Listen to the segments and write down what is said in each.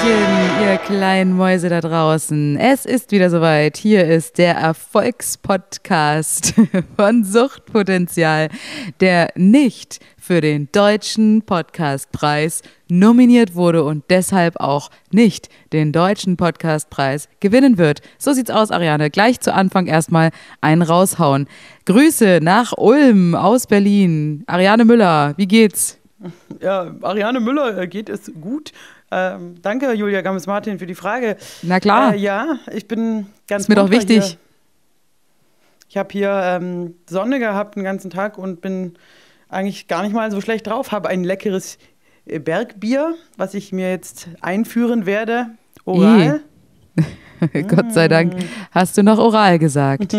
Hallöchen, ihr kleinen Mäuse da draußen. Es ist wieder soweit. Hier ist der Erfolgspodcast von Suchtpotenzial, der nicht für den Deutschen Podcastpreis nominiert wurde und deshalb auch nicht den Deutschen Podcastpreis gewinnen wird. So sieht's aus, Ariane. Gleich zu Anfang erstmal einen raushauen. Grüße nach Ulm aus Berlin. Ariane Müller, wie geht's? Ja, Ariane Müller geht es gut. Danke, Julia Gammes-Martin, für die Frage. Na klar. Ja, ich bin ganz ist mir doch wichtig. Hier. Ich habe hier Sonne gehabt den ganzen Tag und bin eigentlich gar nicht mal so schlecht drauf. Habe ein leckeres Bergbier, was ich mir jetzt einführen werde. Oral. Gott sei Dank hast du noch oral gesagt.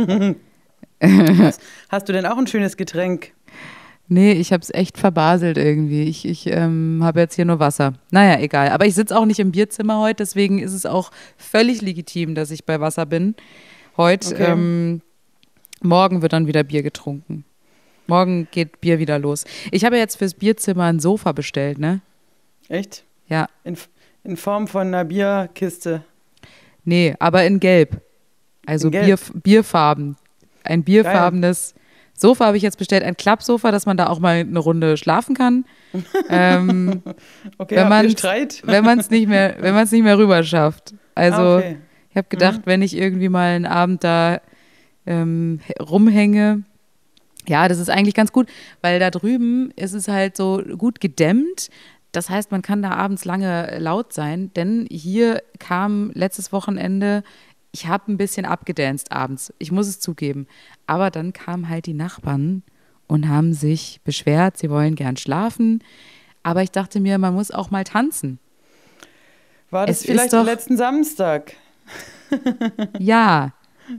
Hast du denn auch ein schönes Getränk? Nee, ich habe es echt verbaselt irgendwie. Ich habe jetzt hier nur Wasser. Naja, egal. Aber ich sitze auch nicht im Bierzimmer heute, deswegen ist es auch völlig legitim, dass ich bei Wasser bin. Heute, Okay. Morgen wird dann wieder Bier getrunken. Morgen geht Bier wieder los. Ich habe jetzt fürs Bierzimmer ein Sofa bestellt, ne? Echt? Ja. In Form von einer Bierkiste? Nee, aber in Gelb. Also in Gelb. Bierfarben. Ein bierfarbenes Sofa habe ich jetzt bestellt, ein Klappsofa, dass man da auch mal eine Runde schlafen kann. Okay, habt ihr Streit? Wenn man es nicht mehr rüber schafft. Also okay. Ich habe gedacht, wenn ich irgendwie mal einen Abend da rumhänge, ja, das ist eigentlich ganz gut, weil da drüben ist es halt so gut gedämmt. Das heißt, man kann da abends lange laut sein, denn hier kam letztes Wochenende, ich habe ein bisschen abgedanced abends, ich muss es zugeben. Aber dann kamen halt die Nachbarn und haben sich beschwert, sie wollen gern schlafen. Aber ich dachte mir, man muss auch mal tanzen. War das vielleicht letzten Samstag? Ja.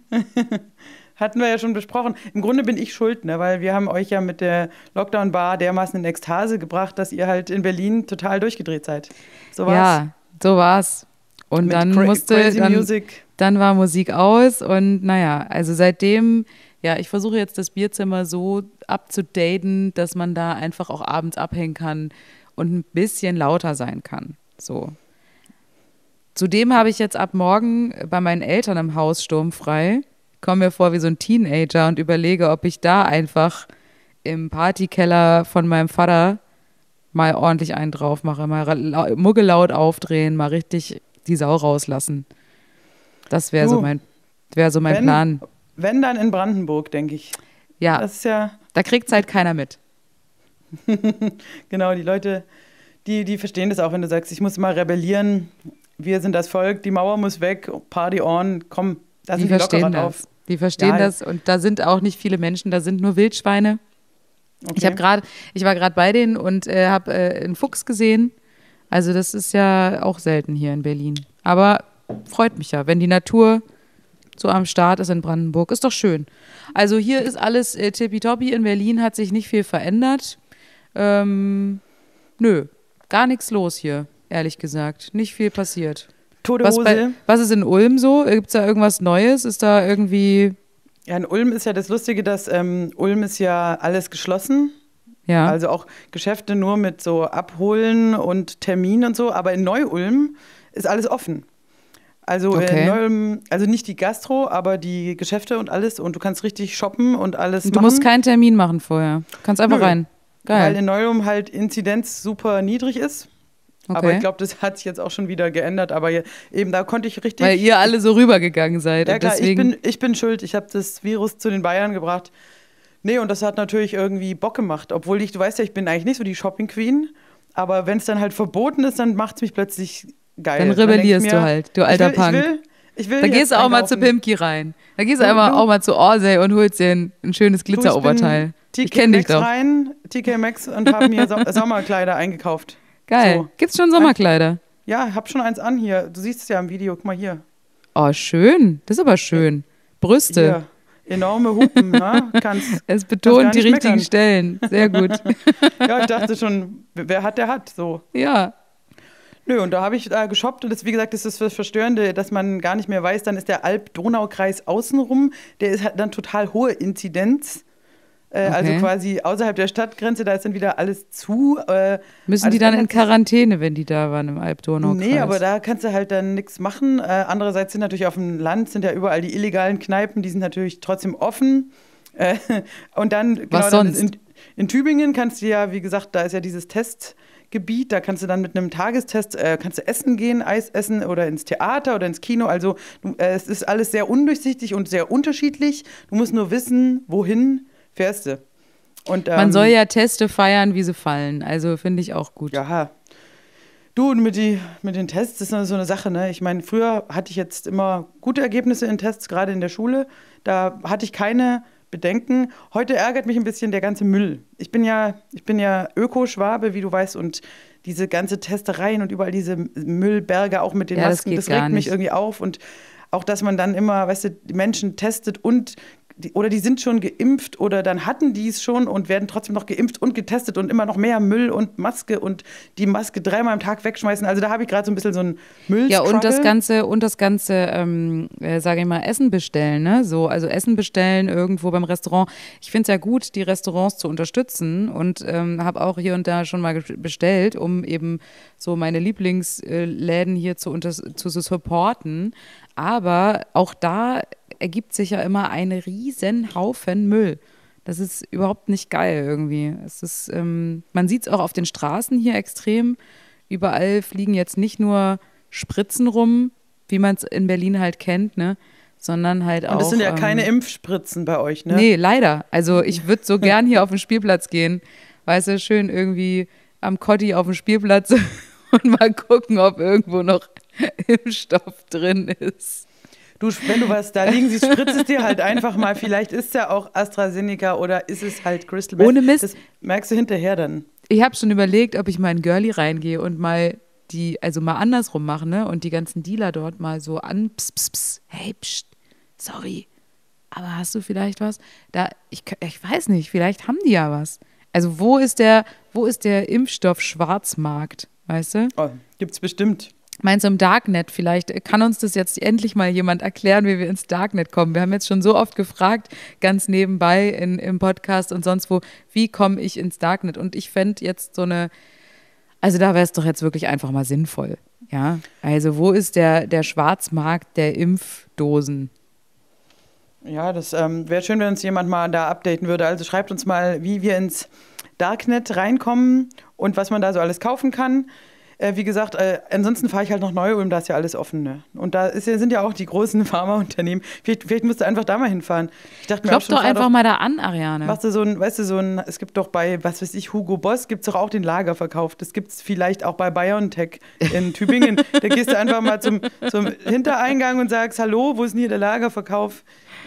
Hatten wir ja schon besprochen. Im Grunde bin ich schuld, ne? Weil wir haben euch ja mit der Lockdown-Bar dermaßen in Ekstase gebracht, dass ihr halt in Berlin total durchgedreht seid. So war's. Ja, so war's. Und mit dann dann war Musik aus und naja, also seitdem, ja, ich versuche jetzt das Bierzimmer so abzudaten, dass man da einfach auch abends abhängen kann und ein bisschen lauter sein kann. So. Zudem habe ich jetzt ab morgen bei meinen Eltern im Haus sturmfrei, komme mir vor wie so ein Teenager und überlege, ob ich da einfach im Partykeller von meinem Vater mal ordentlich einen drauf mache, mal muggelaut aufdrehen, mal richtig die Sau rauslassen. Das wäre so mein Plan. Wenn, dann in Brandenburg, denke ich. Ja, das ist ja da kriegt es halt keiner mit. Genau, die Leute, die verstehen das auch, wenn du sagst, ich muss mal rebellieren, wir sind das Volk, die Mauer muss weg, Party on, komm, da sind die lockerer drauf. Die verstehen das und da sind auch nicht viele Menschen, da sind nur Wildschweine. Okay. Ich war gerade bei denen und habe einen Fuchs gesehen. Also das ist ja auch selten hier in Berlin. Aber freut mich ja, wenn die Natur so am Start ist in Brandenburg. Ist doch schön. Also hier ist alles tippitoppi. In Berlin hat sich nicht viel verändert. Nö, gar nichts los hier, ehrlich gesagt. Nicht viel passiert. Tote Hose. Was ist in Ulm so? Gibt es da irgendwas Neues? Ist da irgendwie... Ja, in Ulm ist ja das Lustige, dass Ulm ist ja alles geschlossen. Ja. Also auch Geschäfte nur mit so Abholen und Termin und so. Aber in Neu-Ulm ist alles offen. Also okay. In Neu-Ulm, also nicht die Gastro, aber die Geschäfte und alles. Und du kannst richtig shoppen und alles machen. Du musst keinen Termin machen vorher. Du kannst einfach rein. Geil. Weil in Neu-Ulm halt Inzidenz super niedrig ist. Okay. Aber ich glaube, das hat sich jetzt auch schon wieder geändert. Aber eben da konnte ich richtig... Weil ihr alle so rübergegangen seid. Ja und klar, deswegen... ich bin schuld. Ich habe das Virus zu den Bayern gebracht. Nee, und das hat natürlich irgendwie Bock gemacht. Obwohl du weißt ja, ich bin eigentlich nicht so die Shopping-Queen. Aber wenn es dann halt verboten ist, dann macht es mich plötzlich geil. Dann rebellierst du halt, du alter Punk. Ich will da gehst du auch mal zu Pimki rein. Da gehst du einfach auch mal zu Orsay und holst dir ein schönes Glitzeroberteil. Ich kenne dich doch. TK Maxx und habe mir Sommerkleider eingekauft. Geil. So. Gibt's schon Sommerkleider? Ja, hab schon eins an hier. Du siehst es ja im Video. Guck mal hier. Oh, schön. Das ist aber schön. Brüste. Hier. Enorme Hupen, ne? Es betont die richtigen Stellen. Sehr gut. Ja, ich dachte schon, wer hat, der hat. So. Ja. Nö, und da habe ich geshoppt und das, wie gesagt, das ist das Verstörende, dass man gar nicht mehr weiß, dann ist der Alb-Donau-Kreis außenrum, der ist halt dann total hohe Inzidenz. Also quasi außerhalb der Stadtgrenze, da ist dann wieder alles zu. Müssen also die dann in Quarantäne, wenn die da waren im Alb-Donau-Kreis? Nee, aber da kannst du halt dann nichts machen. Andererseits sind natürlich auf dem Land, sind ja überall die illegalen Kneipen, die sind natürlich trotzdem offen. Und dann, was sonst? In Tübingen kannst du ja, wie gesagt, da ist ja dieses Testgebiet, da kannst du dann mit einem Tagestest, kannst du essen gehen, Eis essen oder ins Theater oder ins Kino. Also es ist alles sehr undurchsichtig und sehr unterschiedlich. Du musst nur wissen, wohin fährst du. Und, man soll ja Teste feiern, wie sie fallen. Also finde ich auch gut. Ja. Du, und mit den Tests ist so eine Sache, ne? Ich meine, früher hatte ich jetzt immer gute Ergebnisse in Tests, gerade in der Schule. Da hatte ich keine Bedenken. Heute ärgert mich ein bisschen der ganze Müll. Ich bin ja Ökoschwabe, wie du weißt, und diese ganze Testereien und überall diese Müllberge, auch mit den Masken, das regt mich irgendwie auf. Und auch, dass man dann immer, weißt du, die Menschen testet und oder die sind schon geimpft oder dann hatten die es schon und werden trotzdem noch geimpft und getestet und immer noch mehr Müll und Maske und die Maske 3-mal am Tag wegschmeißen. Also da habe ich gerade so ein bisschen so einen Müll. Ja, und das ganze sage ich mal, Essen bestellen, ne? So, also Essen bestellen irgendwo beim Restaurant. Ich finde es ja gut, die Restaurants zu unterstützen und habe auch hier und da schon mal bestellt, um eben so meine Lieblingsläden hier zu supporten. Aber auch da ergibt sich ja immer ein riesen Haufen Müll. Das ist überhaupt nicht geil irgendwie. Es ist, man sieht es auch auf den Straßen hier extrem. Überall fliegen jetzt nicht nur Spritzen rum, wie man es in Berlin halt kennt, ne? Sondern halt auch. Und das sind ja keine Impfspritzen bei euch, ne? Nee, leider. Also ich würde so gern hier auf den Spielplatz gehen. Weißt du, schön irgendwie am Kotti auf dem Spielplatz und mal gucken, ob irgendwo noch Impfstoff drin ist. Du, wenn du was da liegen siehst, spritzt es dir halt einfach mal. Vielleicht ist es ja auch AstraZeneca oder ist es halt Crystal Meth. Ohne Mist. Das merkst du hinterher dann. Ich habe schon überlegt, ob ich mal in Girlie reingehe und mal mal andersrum mache, ne? Und die ganzen Dealer dort mal so hey, pst, sorry, aber hast du vielleicht was? Ich weiß nicht, vielleicht haben die ja was. Also wo ist der Impfstoff-Schwarzmarkt, weißt du? Oh, gibt's bestimmt. Meinst du im Darknet vielleicht? Kann uns das jetzt endlich mal jemand erklären, wie wir ins Darknet kommen? Wir haben jetzt schon so oft gefragt, ganz nebenbei im Podcast und sonst wo, wie komme ich ins Darknet? Und ich fände jetzt also da wäre es doch jetzt wirklich einfach mal sinnvoll. Ja, also wo ist der Schwarzmarkt der Impfdosen? Ja, das wäre schön, wenn uns jemand mal da updaten würde. Also schreibt uns mal, wie wir ins Darknet reinkommen und was man da so alles kaufen kann. Wie gesagt, ansonsten fahre ich halt nach Neu-Ulm, da ist ja alles offen. Ne? Und da sind ja auch die großen Pharmaunternehmen. Vielleicht musst du einfach da mal hinfahren. Ich dachte mir Klopf doch einfach mal da an, Ariane. Machst du es gibt doch bei, was weiß ich, Hugo Boss, gibt es doch auch den Lagerverkauf. Das gibt es vielleicht auch bei BioNTech in Tübingen. Da gehst du einfach mal zum Hintereingang und sagst, hallo, wo ist denn hier der Lagerverkauf?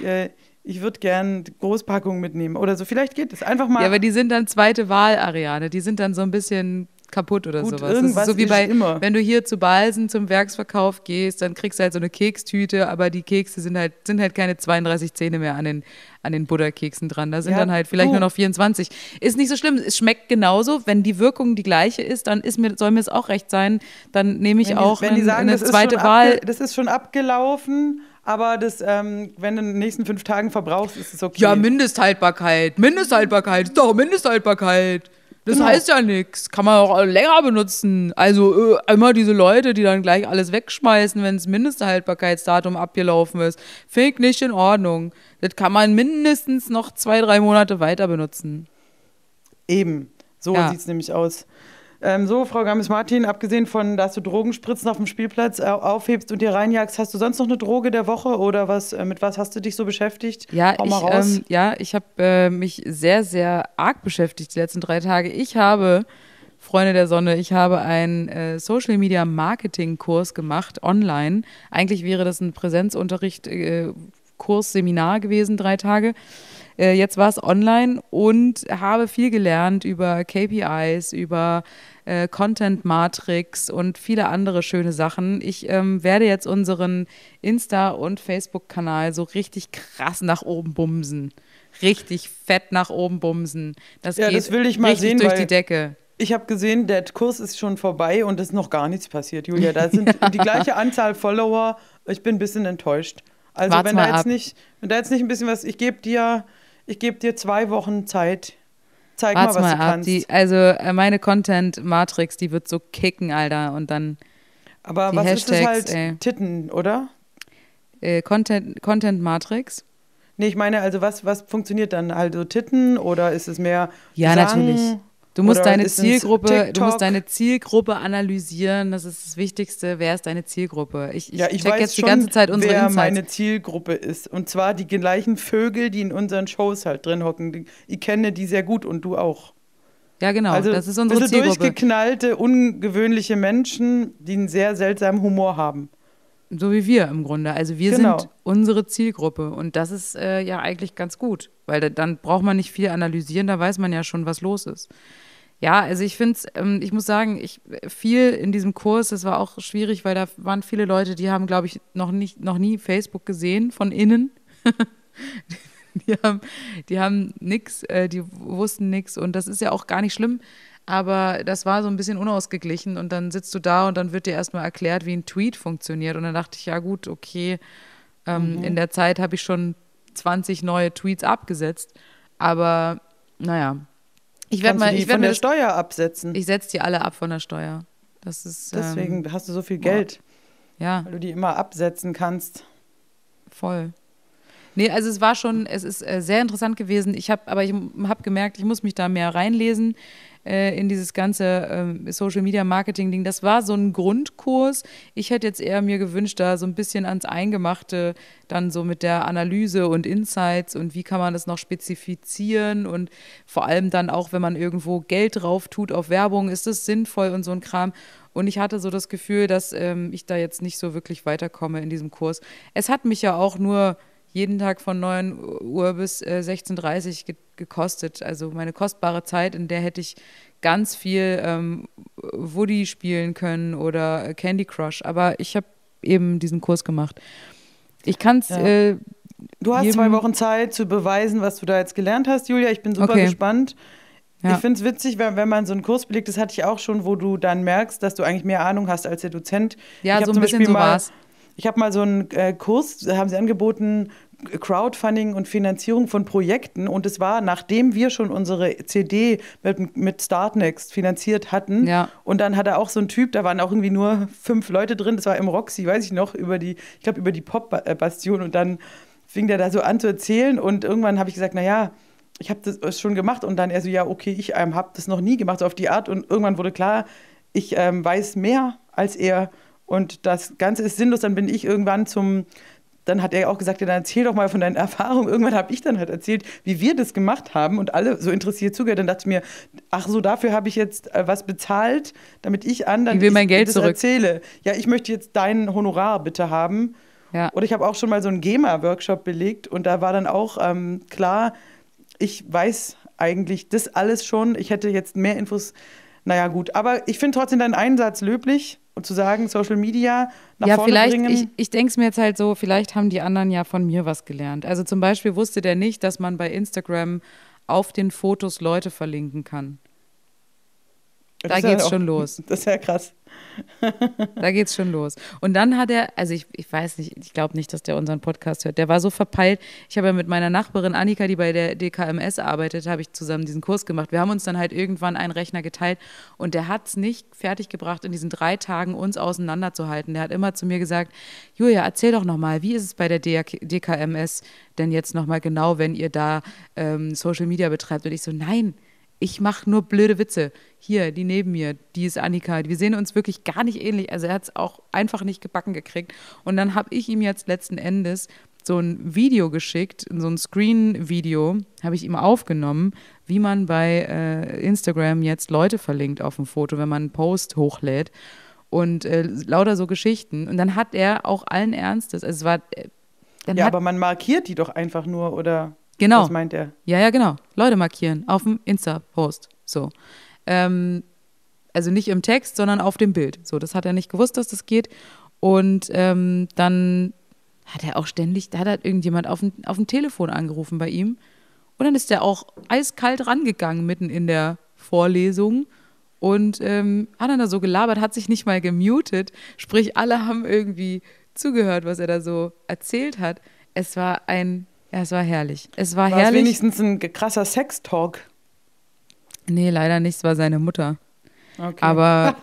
Ich würde gern Großpackungen mitnehmen oder so. Vielleicht geht es einfach mal. Ja, aber die sind dann zweite Wahl, Ariane. Die sind dann so ein bisschen kaputt oder gut, sowas. Irgendwas das ist so wie immer. Wenn du hier zu Balsen zum Werksverkauf gehst, dann kriegst du halt so eine Kekstüte, aber die Kekse sind halt keine 32 Zähne mehr an den Butterkeksen dran. Da sind dann halt vielleicht nur noch 24. Ist nicht so schlimm. Es schmeckt genauso. Wenn die Wirkung die gleiche ist, dann soll mir es auch recht sein. Dann nehme ich eine zweite Wahl. Das ist schon abgelaufen. Aber wenn du in den nächsten 5 Tagen verbrauchst, ist es okay. Ja, Mindesthaltbarkeit. Ist doch Mindesthaltbarkeit. Das heißt ja nichts. Kann man auch länger benutzen. Also immer diese Leute, die dann gleich alles wegschmeißen, wenn das Mindesthaltbarkeitsdatum abgelaufen ist. Finde ich nicht in Ordnung. Das kann man mindestens noch 2-3 Monate weiter benutzen. Eben. So sieht es nämlich aus. Frau Gammes-Martin, abgesehen von, dass du Drogenspritzen auf dem Spielplatz aufhebst und dir reinjagst, hast du sonst noch eine Droge der Woche oder mit was hast du dich so beschäftigt? Ja, ich habe mich sehr, sehr arg beschäftigt die letzten 3 Tage. Ich habe, Freunde der Sonne, einen Social-Media-Marketing-Kurs gemacht, online. Eigentlich wäre das ein Präsenzunterricht, Kurs, Seminar gewesen, 3 Tage. Jetzt war es online und habe viel gelernt über KPIs, über Content Matrix und viele andere schöne Sachen. Ich werde jetzt unseren Insta- und Facebook-Kanal so richtig krass nach oben bumsen. Richtig fett nach oben bumsen. Das geht das will ich mal richtig sehen, durch die Decke. Ich habe gesehen, der Kurs ist schon vorbei und es ist noch gar nichts passiert, Julia. Da sind die gleiche Anzahl Follower. Ich bin ein bisschen enttäuscht. Also wenn da jetzt nicht ein bisschen was, ich gebe dir Ich gebe dir 2 Wochen Zeit. Zeig Wart's mal, was mal du ab. kannst. Meine Content-Matrix, die wird so kicken, Alter. Und dann Aber die was ist es Hashtags, halt? Titten, oder? Content-Matrix. Nee, ich meine, also was funktioniert dann? Also Titten oder ist es mehr Ja, natürlich. Gesang oder ist es Du musst TikTok? deine Zielgruppe analysieren. Das ist das Wichtigste. Wer ist deine Zielgruppe? Ja, Ich ich check weiß jetzt die ganze schon, Zeit unsere wer Insights. meine Zielgruppe ist. Und zwar die gleichen Vögel, die in unseren Shows halt drin hocken. Ich kenne die sehr gut und du auch. Ja, genau. Also Das ist ein unsere bisschen Zielgruppe. durchgeknallte, ungewöhnliche Menschen, die einen sehr seltsamen Humor haben. So wie wir im Grunde. Also wir sind Genau. unsere Zielgruppe. Und das ist ja eigentlich ganz gut. Weil dann braucht man nicht viel analysieren. Da weiß man ja schon, was los ist. Ja, also ich finde es, ich muss sagen, viel in diesem Kurs, das war auch schwierig, weil da waren viele Leute, die haben, glaube ich, noch nie Facebook gesehen von innen. Die haben nix, die wussten nix und das ist ja auch gar nicht schlimm, aber das war so ein bisschen unausgeglichen und dann sitzt du da und dann wird dir erstmal erklärt, wie ein Tweet funktioniert und dann dachte ich, ja gut, okay, in der Zeit habe ich schon 20 neue Tweets abgesetzt, aber naja, Kannst du die von der Steuer absetzen? ich setze die alle ab von der Steuer. Das ist, Deswegen hast du so viel boah, Geld, ja, weil du die immer absetzen kannst. voll. Nee, also es ist sehr interessant gewesen. Ich habe gemerkt, ich muss mich da mehr reinlesen in dieses ganze Social Media Marketing Ding. Das war so ein Grundkurs. Ich hätte jetzt eher mir gewünscht, da so ein bisschen ans Eingemachte, dann so mit der Analyse und Insights und wie kann man das noch spezifizieren und vor allem dann auch, wenn man irgendwo Geld drauf tut auf Werbung, ist das sinnvoll und so ein Kram. Und ich hatte so das Gefühl, dass ich da jetzt nicht so wirklich weiterkomme in diesem Kurs. Es hat mich ja auch nur jeden Tag von 9 Uhr bis 16:30 Uhr gekostet. Also meine kostbare Zeit, in der hätte ich ganz viel Woody spielen können oder Candy Crush. Aber ich habe eben diesen Kurs gemacht. Ich kann es Ja. Du hast 2 jedem... Wochen Zeit zu beweisen, was du da jetzt gelernt hast, Julia. Ich bin super Okay, gespannt. Ich ja. finde es witzig, wenn man so einen Kurs belegt, das hatte ich auch schon, wo du dann merkst, dass du eigentlich mehr Ahnung hast als der Dozent. Ja, Ich so habe ein zum bisschen Beispiel so mal, war's. ich habe mal so einen Kurs, da haben sie angeboten, Crowdfunding und Finanzierung von Projekten. Und es war, nachdem wir schon unsere CD mit Startnext finanziert hatten. Ja, Und dann hat er auch so einen Typ, da waren auch irgendwie nur 5 Leute drin, das war im Roxy, weiß ich noch, über die Pop-Bastion. Und dann fing der da so an zu erzählen. Und irgendwann habe ich gesagt, naja, ich habe das schon gemacht. Und dann er so, ja, okay, ich habe das noch nie gemacht, so auf die Art. Und irgendwann wurde klar, ich weiß mehr als er. Und das Ganze ist sinnlos. Dann bin ich irgendwann dann hat er auch gesagt, ja, dann erzähl doch mal von deinen Erfahrungen. Irgendwann habe ich dann halt erzählt, wie wir das gemacht haben und alle so interessiert zugehört. Dann dachte ich mir, ach so, dafür habe ich jetzt was bezahlt, damit ich anderen ich will mein Geld das zurück. erzähle. Ja, ich möchte jetzt dein Honorar bitte haben. Ja. Oder ich habe auch schon mal so einen GEMA-Workshop belegt und da war dann auch klar, ich weiß eigentlich das alles schon. Ich hätte jetzt mehr Infos. Naja, gut. Aber ich finde trotzdem deinen Einsatz löblich und zu sagen, Social Media nach Ja, vorne vielleicht, bringen. ich denke es mir jetzt halt so, vielleicht haben die anderen ja von mir was gelernt. Also zum Beispiel wusste der nicht, dass man bei Instagram auf den Fotos Leute verlinken kann. Da geht's schon los. Das ist ja krass. Da geht's schon los. Und dann hat er, also ich weiß nicht, ich glaube nicht, dass der unseren Podcast hört. Der war so verpeilt. Ich habe ja mit meiner Nachbarin Annika, die bei der DKMS arbeitet, habe ich zusammen diesen Kurs gemacht. Wir haben uns dann halt irgendwann einen Rechner geteilt und der hat es nicht fertiggebracht, in diesen 3 Tagen uns auseinanderzuhalten. Der hat immer zu mir gesagt, Julia, erzähl doch nochmal, wie ist es bei der DKMS denn jetzt nochmal genau, wenn ihr da Social Media betreibt? Und ich so, nein, ich mache nur blöde Witze. Hier, die neben mir, die ist Annika. Wir sehen uns wirklich gar nicht ähnlich. Also er hat es auch einfach nicht gebacken gekriegt. Und dann habe ich ihm jetzt letzten Endes so ein Video geschickt, so ein Screen-Video, habe ich ihm aufgenommen, wie man bei Instagram jetzt Leute verlinkt auf dem Foto, wenn man einen Post hochlädt. Und lauter so Geschichten. Und dann hat er auch allen Ernstes, also es war... Ja, aber man markiert die doch einfach nur, oder... Genau. Was meint er? Ja, genau. Leute markieren auf dem Insta-Post. So. Also nicht im Text, sondern auf dem Bild. So, das hat er nicht gewusst, dass das geht. Und dann hat er auch ständig, da hat halt irgendjemand auf dem Telefon angerufen bei ihm. Und dann ist er auch eiskalt rangegangen mitten in der Vorlesung und hat dann da so gelabert, hat sich nicht mal gemutet. Sprich, alle haben irgendwie zugehört, was er da so erzählt hat. Es war ein Ja, es war herrlich. Es war War es herrlich. wenigstens ein krasser Sex-Talk? Nee, leider nicht, es war seine Mutter. Okay. Aber,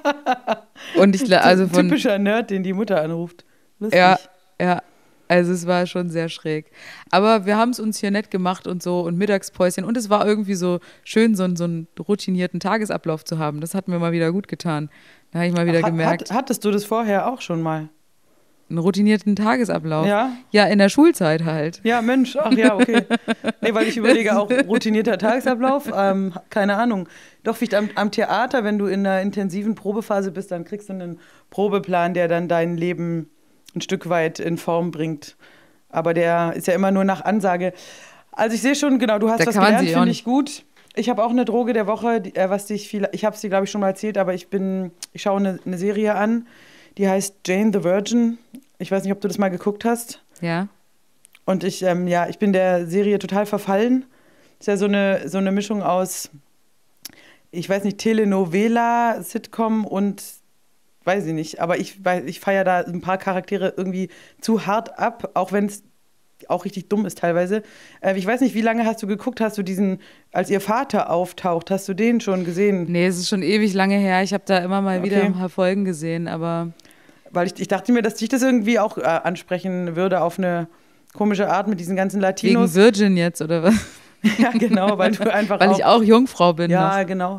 und also von, Typischer Nerd, den die Mutter anruft. Lustig. ja, also es war schon sehr schräg. Aber wir haben es uns hier nett gemacht und so und Mittagspäuschen und es war irgendwie so schön, so einen routinierten Tagesablauf zu haben. Das hat mir mal wieder gut getan. Da habe ich mal wieder gemerkt. Hattest du das vorher auch schon mal? Einen routinierten Tagesablauf? Ja. Ja, in der Schulzeit halt. Ja, Mensch, ach ja, okay. Nee, weil ich überlege auch, routinierter Tagesablauf, keine Ahnung. Doch vielleicht am Theater, wenn du in einer intensiven Probephase bist, dann kriegst du einen Probeplan, der dann dein Leben ein Stück weit in Form bringt. Aber der ist ja immer nur nach Ansage. Also ich sehe schon, genau, du hast Da was kann man gelernt, sich auch finde ich gut. Ich habe auch eine Droge der Woche, ich habe es dir, glaube ich, schon mal erzählt, aber ich schaue eine Serie an, die heißt Jane the Virgin. Ich weiß nicht, ob du das mal geguckt hast. Ja. Und ich bin der Serie total verfallen. Ist ja so eine Mischung aus, ich weiß nicht, Telenovela, Sitcom und weiß ich nicht. Aber ich feiere da ein paar Charaktere irgendwie zu hart ab, auch wenn es auch richtig dumm ist teilweise. Ich weiß nicht, wie lange hast du geguckt? Hast du diesen, als ihr Vater auftaucht, hast du den schon gesehen? Nee, es ist schon ewig lange her. Ich habe da immer mal wieder ein paar Folgen gesehen, aber weil ich dachte mir, dass dich das irgendwie auch ansprechen würde auf eine komische Art mit diesen ganzen Latinos. Wegen Virgin jetzt, oder was? Ja, genau, weil du einfach Weil ich auch Jungfrau bin. Ja, noch. genau.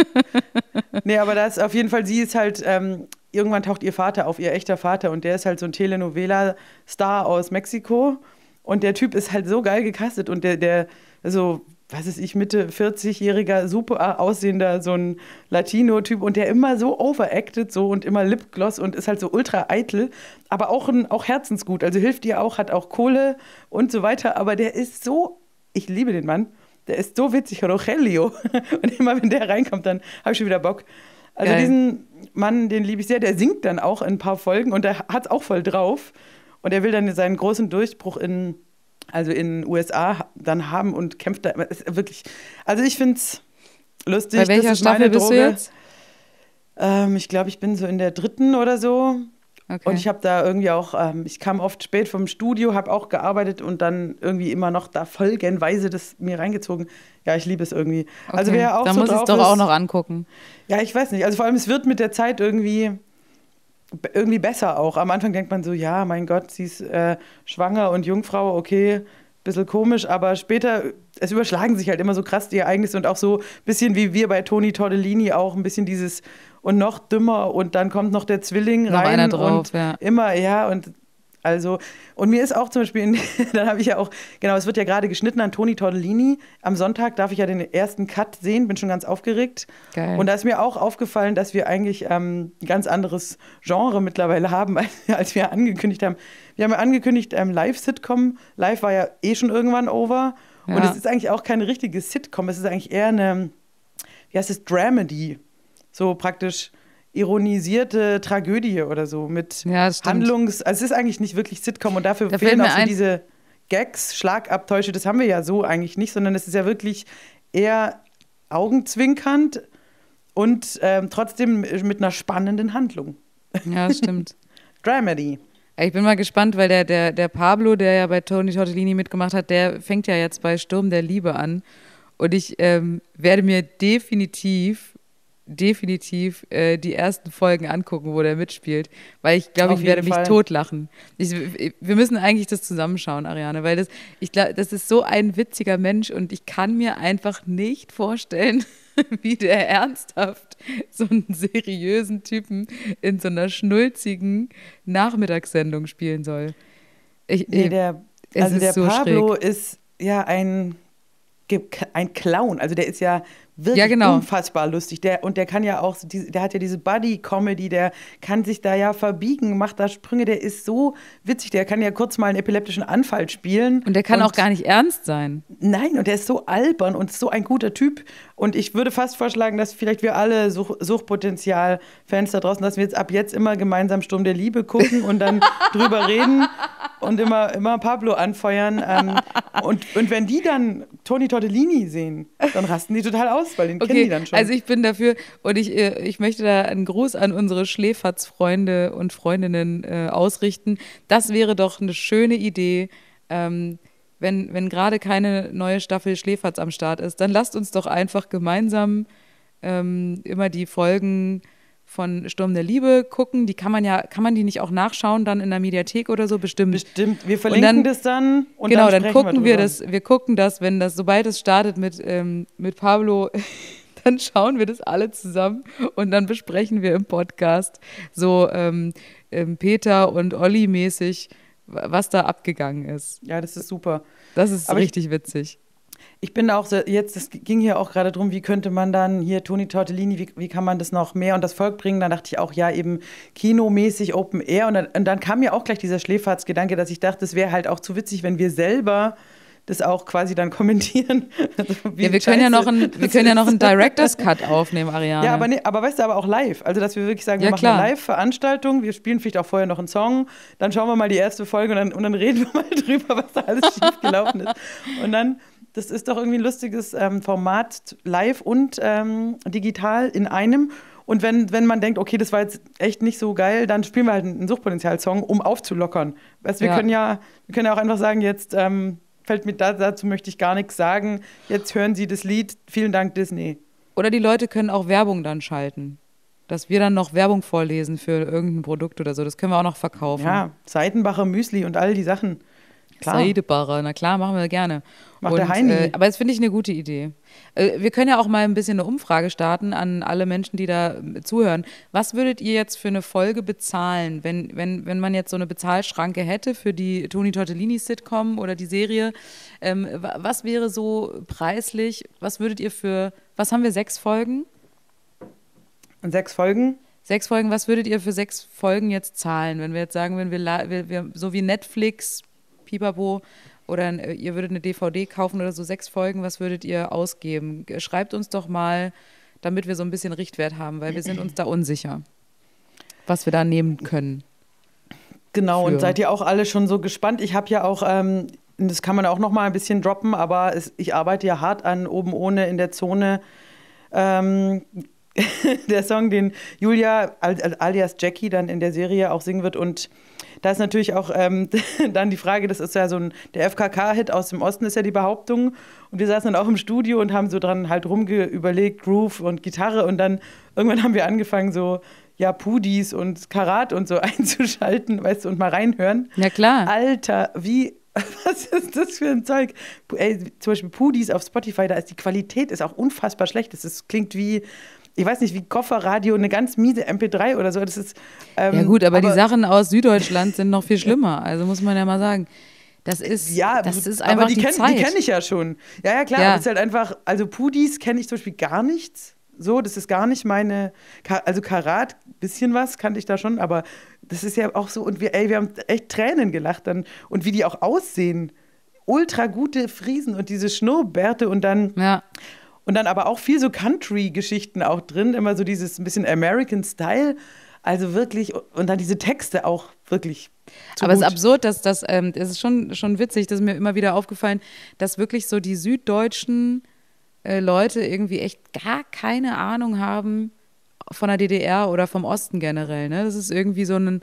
Nee, aber das auf jeden Fall, sie ist halt, irgendwann taucht ihr Vater auf, ihr echter Vater, und der ist halt so ein Telenovela-Star aus Mexiko. Und der Typ ist halt so geil gecastet und der so, was weiß ich, Mitte 40-jähriger, super aussehender, so ein Latino-Typ und der immer so overacted so und immer Lipgloss und ist halt so ultra eitel, aber auch herzensgut, also hilft ihr auch, hat auch Kohle und so weiter, aber der ist so, ich liebe den Mann, der ist so witzig, Rogelio. Und immer wenn der reinkommt, dann habe ich schon wieder Bock. Also Geil. diesen Mann, den liebe ich sehr, der singt dann auch in ein paar Folgen und der hat es auch voll drauf. Und er will dann seinen großen Durchbruch in den USA dann haben und kämpft da. Es ist wirklich, also ich finde es lustig. Bei welcher das ist meine Staffel bist du Droge. jetzt? Ich glaube, ich bin so in der 3. oder so. Okay. Und ich habe da irgendwie auch, ich kam oft spät vom Studio, habe auch gearbeitet und dann irgendwie immer noch da folgenweise das mir reingezogen. Ja, ich liebe es irgendwie. Okay. Also wer auch da so muss ich es drauf doch auch ist, noch angucken. ja, ich weiß nicht. Also vor allem, es wird mit der Zeit irgendwie besser auch. Am Anfang denkt man so, ja, mein Gott, sie ist schwanger und Jungfrau, okay, bisschen komisch, aber später, es überschlagen sich halt immer so krass die Ereignisse und auch so ein bisschen wie wir bei Toni Tortellini auch ein bisschen dieses und noch dümmer und dann kommt noch der Zwilling Noch rein einer drauf, und ja. immer, ja, und also, und mir ist auch zum Beispiel, dann habe ich ja auch, genau, es wird ja gerade geschnitten an Toni Tortellini. Am Sonntag darf ich ja den ersten Cut sehen, bin schon ganz aufgeregt. Geil. Und da ist mir auch aufgefallen, dass wir eigentlich ein ganz anderes Genre mittlerweile haben, als wir angekündigt haben. Wir haben ja angekündigt, Live-Sitcom. Live war ja eh schon irgendwann over. Ja. Und es ist eigentlich auch keine richtige Sitcom, es ist eigentlich eher eine, wie heißt es, Dramedy. So praktisch ironisierte Tragödie oder so mit Ja, das stimmt. also es ist eigentlich nicht wirklich Sitcom und dafür Da fehlen fällt auch mir so ein- diese Gags, Schlagabtäusche, das haben wir ja so eigentlich nicht, sondern es ist ja wirklich eher augenzwinkernd und trotzdem mit einer spannenden Handlung. Ja, das stimmt. Dramedy. Ich bin mal gespannt, weil der Pablo, der ja bei Toni Tortellini mitgemacht hat, der fängt ja jetzt bei Sturm der Liebe an. Und ich werde mir definitiv die ersten Folgen angucken, wo der mitspielt, weil ich glaube, Auf ich werde jeden mich Fall. totlachen. Wir müssen eigentlich das zusammenschauen, Ariane, weil ich glaube, das ist so ein witziger Mensch und ich kann mir einfach nicht vorstellen, wie der ernsthaft so einen seriösen Typen in so einer schnulzigen Nachmittagssendung spielen soll. Nee, der es ist so Pablo schräg. ist ja ein Clown. Also der ist ja wirklich Ja, genau. unfassbar lustig. Der kann ja auch, der hat ja diese Buddy-Comedy, der kann sich da ja verbiegen, macht da Sprünge, der ist so witzig. Der kann ja kurz mal einen epileptischen Anfall spielen. Und der kann auch gar nicht ernst sein. Nein, und der ist so albern und so ein guter Typ. Und ich würde fast vorschlagen, dass vielleicht wir alle Suchtpotenzial-Fans da draußen, dass wir jetzt immer gemeinsam Sturm der Liebe gucken und dann drüber reden und immer Pablo anfeuern. Und wenn die dann Toni Tortellini sehen, dann rasten die total aus, weil den kennen die dann schon. Also ich bin dafür und ich möchte da einen Gruß an unsere Schläferz-Freunde und Freundinnen ausrichten. Das wäre doch eine schöne Idee, wenn gerade keine neue Staffel Schläferz am Start ist, dann lasst uns doch einfach gemeinsam immer die Folgen von Sturm der Liebe gucken. Die kann man die nicht auch nachschauen dann in der Mediathek oder so? Bestimmt. Bestimmt. Wir verlinken das dann und genau, dann gucken wir das. Wir gucken das, sobald es startet mit Pablo, dann schauen wir das alle zusammen und dann besprechen wir im Podcast so Peter und Olli mäßig, was da abgegangen ist. Ja, das ist super. Das ist richtig witzig. Ich bin auch so, es ging hier auch gerade drum, wie könnte man dann hier Toni Tortellini, wie kann man das noch mehr und das Volk bringen? Dann dachte ich auch, ja, eben kinomäßig Open Air. Und dann kam mir auch gleich dieser Schläferz-Gedanke, dass ich dachte, es wäre halt auch zu witzig, wenn wir selber das auch quasi dann kommentieren. Also, ja, wir können ja noch einen Director's Cut aufnehmen, Ariane. Ja, aber weißt du, aber auch live. Also, dass wir wirklich sagen, wir machen eine Live-Veranstaltung, wir spielen vielleicht auch vorher noch einen Song, dann schauen wir mal die erste Folge und dann reden wir mal drüber, was da alles schiefgelaufen ist. Und dann, das ist doch irgendwie ein lustiges Format, live und digital in einem. Und wenn man denkt, okay, das war jetzt echt nicht so geil, dann spielen wir halt einen Suchtpotenzial-Song, um aufzulockern. Weißt, wir können ja auch einfach sagen, jetzt fällt mir dazu möchte ich gar nichts sagen. Jetzt hören Sie das Lied. Vielen Dank, Disney. Oder die Leute können auch Werbung dann schalten. Dass wir dann noch Werbung vorlesen für irgendein Produkt oder so. Das können wir auch noch verkaufen. Ja, Seitenbacher Müsli und all die Sachen. Klar. Seidebacher, na klar, machen wir gerne. Macht der Heini. Aber das finde ich eine gute Idee. Wir können ja auch mal ein bisschen eine Umfrage starten an alle Menschen, die da zuhören. Was würdet ihr jetzt für eine Folge bezahlen, wenn man jetzt so eine Bezahlschranke hätte für die Toni Tortellini-Sitcom oder die Serie? Was wäre so preislich? Was würdet ihr was haben wir, 6 Folgen? Und 6 Folgen? 6 Folgen, was würdet ihr für 6 Folgen jetzt zahlen? Wenn wir jetzt sagen, wenn wir so wie Netflix, Pipapo, oder ihr würdet eine DVD kaufen oder so 6 Folgen, was würdet ihr ausgeben? Schreibt uns doch mal, damit wir so ein bisschen Richtwert haben, weil wir sind uns da unsicher, was wir da nehmen können. Genau, und seid ihr auch alle schon so gespannt? Ich habe ja auch, das kann man auch noch mal ein bisschen droppen, aber ich arbeite ja hart an Oben ohne in der Zone. Der Song, den Julia alias Jackie dann in der Serie auch singen wird. Und da ist natürlich auch dann die Frage, das ist ja so der FKK-Hit aus dem Osten, ist ja die Behauptung. Und wir saßen dann auch im Studio und haben so dran halt überlegt, Groove und Gitarre. Und dann irgendwann haben wir angefangen, so Pudis und Karat und so einzuschalten, weißt du, und mal reinhören. Ja, klar. Alter, was ist das für ein Zeug? Ey, zum Beispiel Pudis auf Spotify, da ist die Qualität ist auch unfassbar schlecht. Das klingt wie, ich weiß nicht, wie Kofferradio, eine ganz miese MP3 oder so. Das ist, ja gut, aber die Sachen aus Süddeutschland sind noch viel schlimmer. Also muss man ja mal sagen. Das ist einfach aber die Zeit. Die kenne ich ja schon. Ja, klar. Ja. Aber es ist halt einfach, also Pudis kenne ich zum Beispiel gar nichts. So, das ist gar nicht meine, also Karat, bisschen was kannte ich da schon, aber das ist ja auch so, und wir haben echt Tränen gelacht dann. Und wie die auch aussehen. Ultra gute Friesen und diese Schnurrbärte und dann... Ja. Und dann aber auch viel so Country-Geschichten auch drin, immer so dieses ein bisschen American-Style, also wirklich, und dann diese Texte auch wirklich aber es ist absurd, es ist schon witzig, das ist mir immer wieder aufgefallen, dass wirklich so die süddeutschen Leute irgendwie echt gar keine Ahnung haben von der DDR oder vom Osten generell, ne? Das ist irgendwie so ein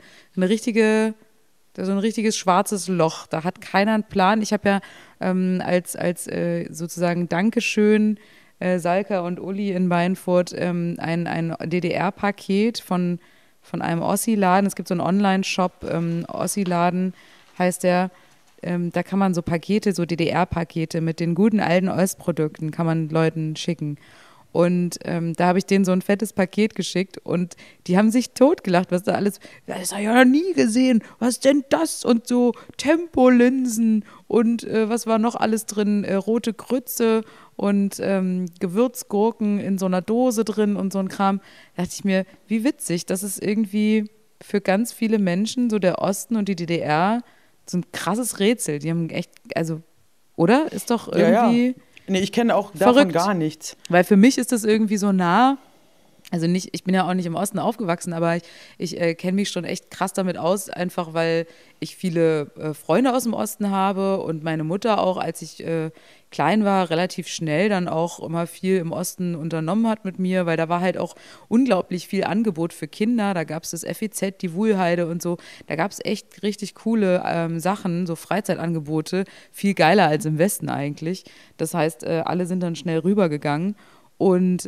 richtiges schwarzes Loch, da hat keiner einen Plan. Ich habe ja als sozusagen Dankeschön Salka und Uli in Weinfurt ein DDR-Paket von einem Ossi-Laden. Es gibt so einen Online-Shop, Ossi-Laden heißt der. Da kann man so Pakete, so DDR-Pakete mit den guten alten Ostprodukten kann man Leuten schicken. Und da habe ich denen so ein fettes Paket geschickt und die haben sich totgelacht, was da alles, das habe ich ja noch nie gesehen, was denn das? Und so Tempolinsen und was war noch alles drin, rote Grütze und Gewürzgurken in so einer Dose drin und so ein Kram. Da dachte ich mir, wie witzig, das ist irgendwie für ganz viele Menschen, so der Osten und die DDR, so ein krasses Rätsel. Die haben echt, also, oder? Ist doch irgendwie... Ja. Nee, ich kenne auch davon gar nichts. Weil für mich ist das irgendwie so nah Also nicht, ich bin ja auch nicht im Osten aufgewachsen, aber ich kenne mich schon echt krass damit aus, einfach weil ich viele Freunde aus dem Osten habe und meine Mutter auch, als ich klein war, relativ schnell dann auch immer viel im Osten unternommen hat mit mir, weil da war halt auch unglaublich viel Angebot für Kinder. Da gab es das FEZ, die Wuhlheide und so. Da gab es echt richtig coole Sachen, so Freizeitangebote, viel geiler als im Westen eigentlich. Das heißt, alle sind dann schnell rübergegangen und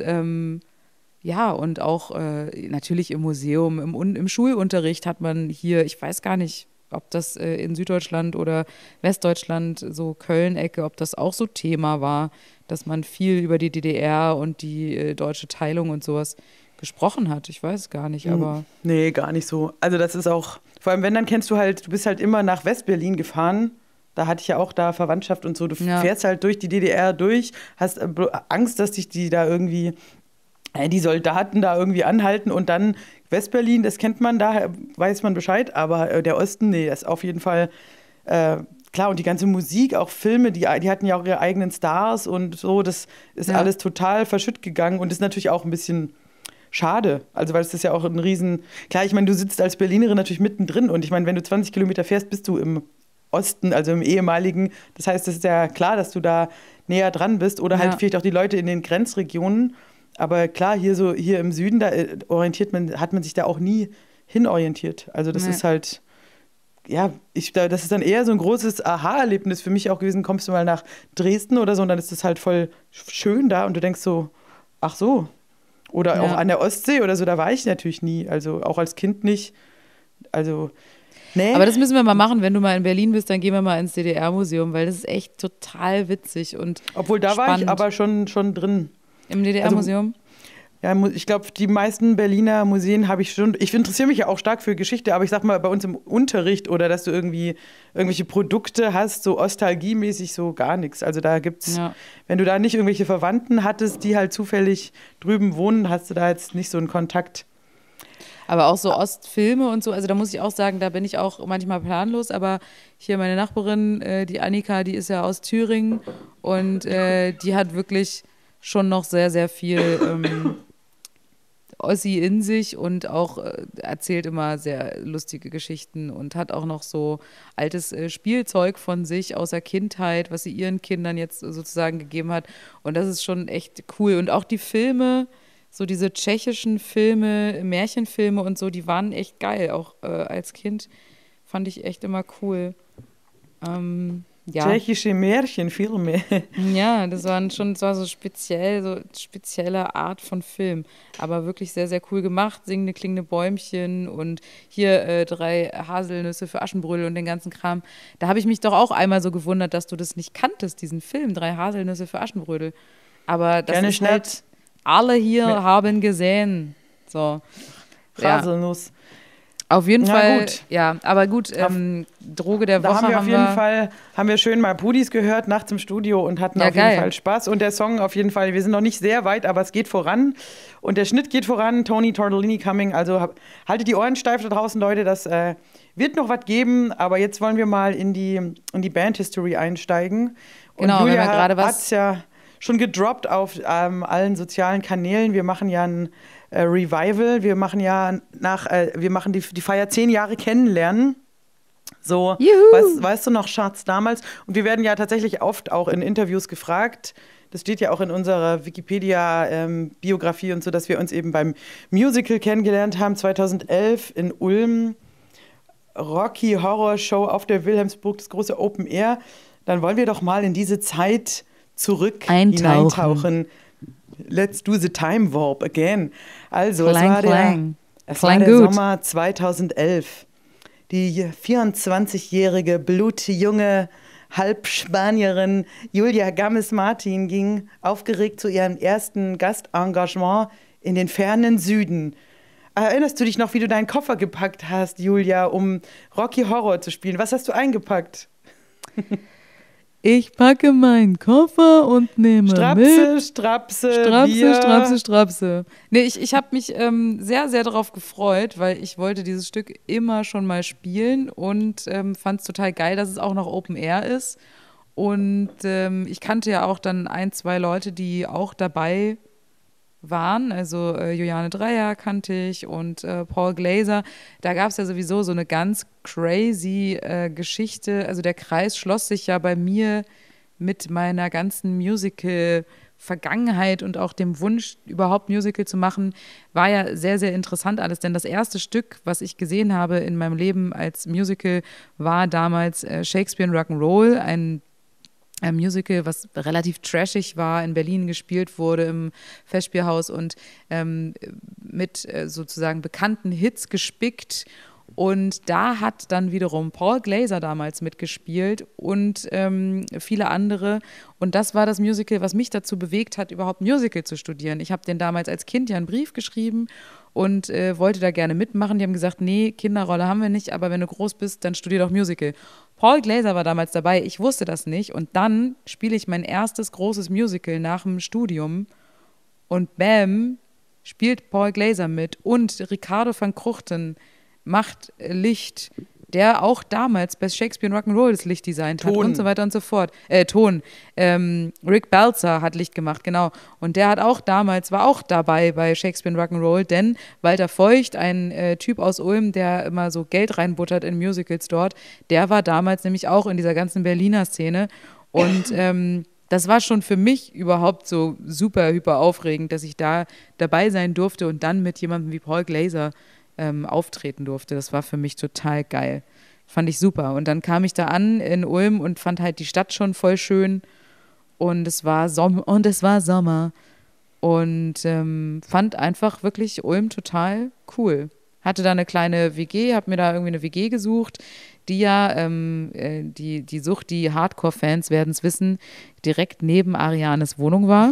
ja, und auch natürlich im Museum, im Schulunterricht hat man hier, ich weiß gar nicht, ob das in Süddeutschland oder Westdeutschland, so Köln-Ecke, ob das auch so Thema war, dass man viel über die DDR und die deutsche Teilung und sowas gesprochen hat. Ich weiß es gar nicht, aber. Nee, gar nicht so. Also das ist auch, vor allem wenn, dann kennst du halt, du bist halt immer nach Westberlin gefahren. Da hatte ich ja auch da Verwandtschaft und so. Du fährst halt durch die DDR durch, hast Angst, dass dich die da irgendwie die Soldaten da irgendwie anhalten und dann Westberlin, das kennt man, da weiß man Bescheid, aber der Osten, nee, das ist auf jeden Fall klar. Und die ganze Musik, auch Filme, die hatten ja auch ihre eigenen Stars und so, das ist alles total verschütt gegangen und ist natürlich auch ein bisschen schade, also weil es ist ja auch ein riesen, klar, ich meine, du sitzt als Berlinerin natürlich mittendrin und ich meine, wenn du 20 Kilometer fährst, bist du im Osten, also im ehemaligen, das heißt, es ist ja klar, dass du da näher dran bist oder halt vielleicht auch die Leute in den Grenzregionen. Aber klar, hier im Süden, da hat man sich da auch nie hinorientiert. Also das ist halt, ja, das ist dann eher so ein großes Aha-Erlebnis für mich auch gewesen. Kommst du mal nach Dresden oder so und dann ist es halt voll schön da und du denkst so, ach so. Oder auch an der Ostsee oder so, da war ich natürlich nie. Also auch als Kind nicht. Also, nee. Aber das müssen wir mal machen, wenn du mal in Berlin bist, dann gehen wir mal ins DDR-Museum, weil das ist echt total witzig und obwohl, da spannend. war ich aber schon drin. Im DDR-Museum? Also, ja, ich glaube, die meisten Berliner Museen habe ich schon. Ich interessiere mich ja auch stark für Geschichte, aber ich sag mal, bei uns im Unterricht oder dass du irgendwie irgendwelche Produkte hast, so ostalgiemäßig so gar nichts. Also da gibt's, wenn du da nicht irgendwelche Verwandten hattest, die halt zufällig drüben wohnen, hast du da jetzt nicht so einen Kontakt. Aber auch so Ostfilme und so, also da muss ich auch sagen, da bin ich auch manchmal planlos, aber hier meine Nachbarin, die Annika, die ist ja aus Thüringen und die hat wirklich schon noch sehr, sehr viel Ossi in sich und auch erzählt immer sehr lustige Geschichten und hat auch noch so altes Spielzeug von sich aus der Kindheit, was sie ihren Kindern jetzt sozusagen gegeben hat. Und das ist schon echt cool. Und auch die Filme, so diese tschechischen Filme, Märchenfilme und so, die waren echt geil. Auch als Kind fand ich echt immer cool. Tschechische Märchenfilme. Ja, das war so spezielle Art von Film. Aber wirklich sehr, sehr cool gemacht. Singende, klingende Bäumchen und hier 3 Haselnüsse für Aschenbrödel und den ganzen Kram. Da habe ich mich doch auch einmal so gewundert, dass du das nicht kanntest, diesen Film, 3 Haselnüsse für Aschenbrödel. Aber das ist halt, alle hier haben gesehen. So. Haselnuss. Auf jeden Fall, gut. Ja, aber gut, Droge der Woche haben wir auf jeden Fall, haben wir schön mal Pudis gehört nachts im Studio und hatten auf jeden Fall Spaß. Und der Song auf jeden Fall, wir sind noch nicht sehr weit, aber es geht voran. Und der Schnitt geht voran, Tony Tortellini coming. Also haltet die Ohren steif da draußen, Leute, das wird noch was geben. Aber jetzt wollen wir mal in die Band-History einsteigen. Und genau, Julia hat es ja schon gedroppt auf allen sozialen Kanälen. Wir machen ja ein Revival. Wir machen die Feier 10 Jahre kennenlernen. So, weißt du noch, Schatz, damals? Und wir werden ja tatsächlich oft auch in Interviews gefragt. Das steht ja auch in unserer Wikipedia-Biografie und so, dass wir uns eben beim Musical kennengelernt haben, 2011 in Ulm. Rocky Horror Show auf der Wilhelmsburg, das große Open Air. Dann wollen wir doch mal in diese Zeit hineintauchen. Let's do the time warp again. Also, es war der Sommer 2011. Die 24-jährige, blutjunge Halbspanierin Julia Gammes-Martin ging aufgeregt zu ihrem ersten Gastengagement in den fernen Süden. Erinnerst du dich noch, wie du deinen Koffer gepackt hast, Julia, um Rocky Horror zu spielen? Was hast du eingepackt? Ich packe meinen Koffer und nehme Strapse. Nee, ich habe mich sehr, sehr darauf gefreut, weil ich wollte dieses Stück immer schon mal spielen und fand es total geil, dass es auch noch Open Air ist. Und ich kannte ja auch dann 1, 2 Leute, die auch dabei waren. Also Juliane Dreyer kannte ich und Paul Glaser. Da gab es ja sowieso so eine ganz crazy Geschichte. Also der Kreis schloss sich ja bei mir mit meiner ganzen Musical-Vergangenheit und auch dem Wunsch, überhaupt Musical zu machen, war ja sehr, sehr interessant alles. Denn das erste Stück, was ich gesehen habe in meinem Leben als Musical, war damals Shakespeare in Rock'n'Roll, ein Musical, was relativ trashig war, in Berlin gespielt wurde im Festspielhaus und mit sozusagen bekannten Hits gespickt. Und da hat dann wiederum Paul Glaser damals mitgespielt und viele andere. Und das war das Musical, was mich dazu bewegt hat, überhaupt Musical zu studieren. Ich habe den damals als Kind ja einen Brief geschrieben und wollte da gerne mitmachen. Die haben gesagt, nee, Kinderrolle haben wir nicht, aber wenn du groß bist, dann studier doch Musical. Paul Glaser war damals dabei, ich wusste das nicht. Und dann spiele ich mein erstes großes Musical nach dem Studium und bam, spielt Paul Glaser mit und Ricardo van Kruchten macht Licht, der auch damals bei Shakespeare in Rock'n'Roll das Licht designt hat und so weiter und so fort. Ton. Rick Balzer hat Licht gemacht, genau. Und der hat auch damals, war auch dabei bei Shakespeare in Rock'n'Roll, denn Walter Feucht, ein Typ aus Ulm, der immer so Geld reinbuttert in Musicals dort, der war damals nämlich auch in dieser ganzen Berliner Szene. Und das war schon für mich überhaupt so super, hyper aufregend, dass ich da dabei sein durfte und dann mit jemandem wie Paul Glaser auftreten durfte. Das war für mich total geil. Fand ich super. Und dann kam ich da an in Ulm und fand halt die Stadt schon voll schön. Und es war Sommer. Und fand einfach wirklich Ulm total cool. Hatte da eine kleine WG, habe mir da irgendwie eine WG gesucht, die ja, die Sucht, die Hardcore-Fans werden es wissen, direkt neben Arianes Wohnung war.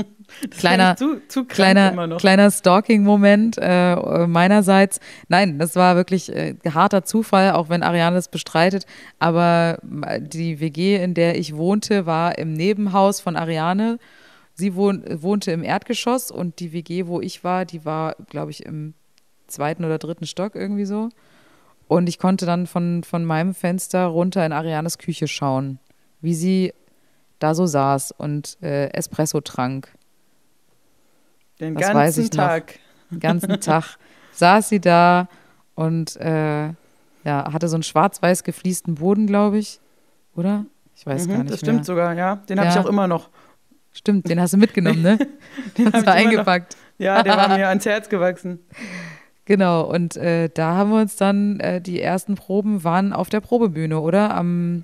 Kleiner Stalking-Moment meinerseits. Nein, das war wirklich harter Zufall, auch wenn Ariane das bestreitet. Aber die WG, in der ich wohnte, war im Nebenhaus von Ariane. Sie wohnte im Erdgeschoss und die WG, wo ich war, die war, glaube ich, im 2. oder 3. Stock irgendwie so. Und ich konnte dann von meinem Fenster runter in Arianes Küche schauen, wie sie da so saß und Espresso trank. Den ganzen Tag. Den ganzen Tag saß sie da und hatte so einen schwarz-weiß gefliesten Boden, glaube ich. Oder? Ich weiß gar nicht das stimmt mehr. Sogar, ja. Den habe ich auch immer noch. Stimmt, den hast du mitgenommen, ne? Den hast du eingepackt. Ja, der war mir ans Herz gewachsen. Genau, und da haben wir uns dann, die ersten Proben waren auf der Probebühne, oder?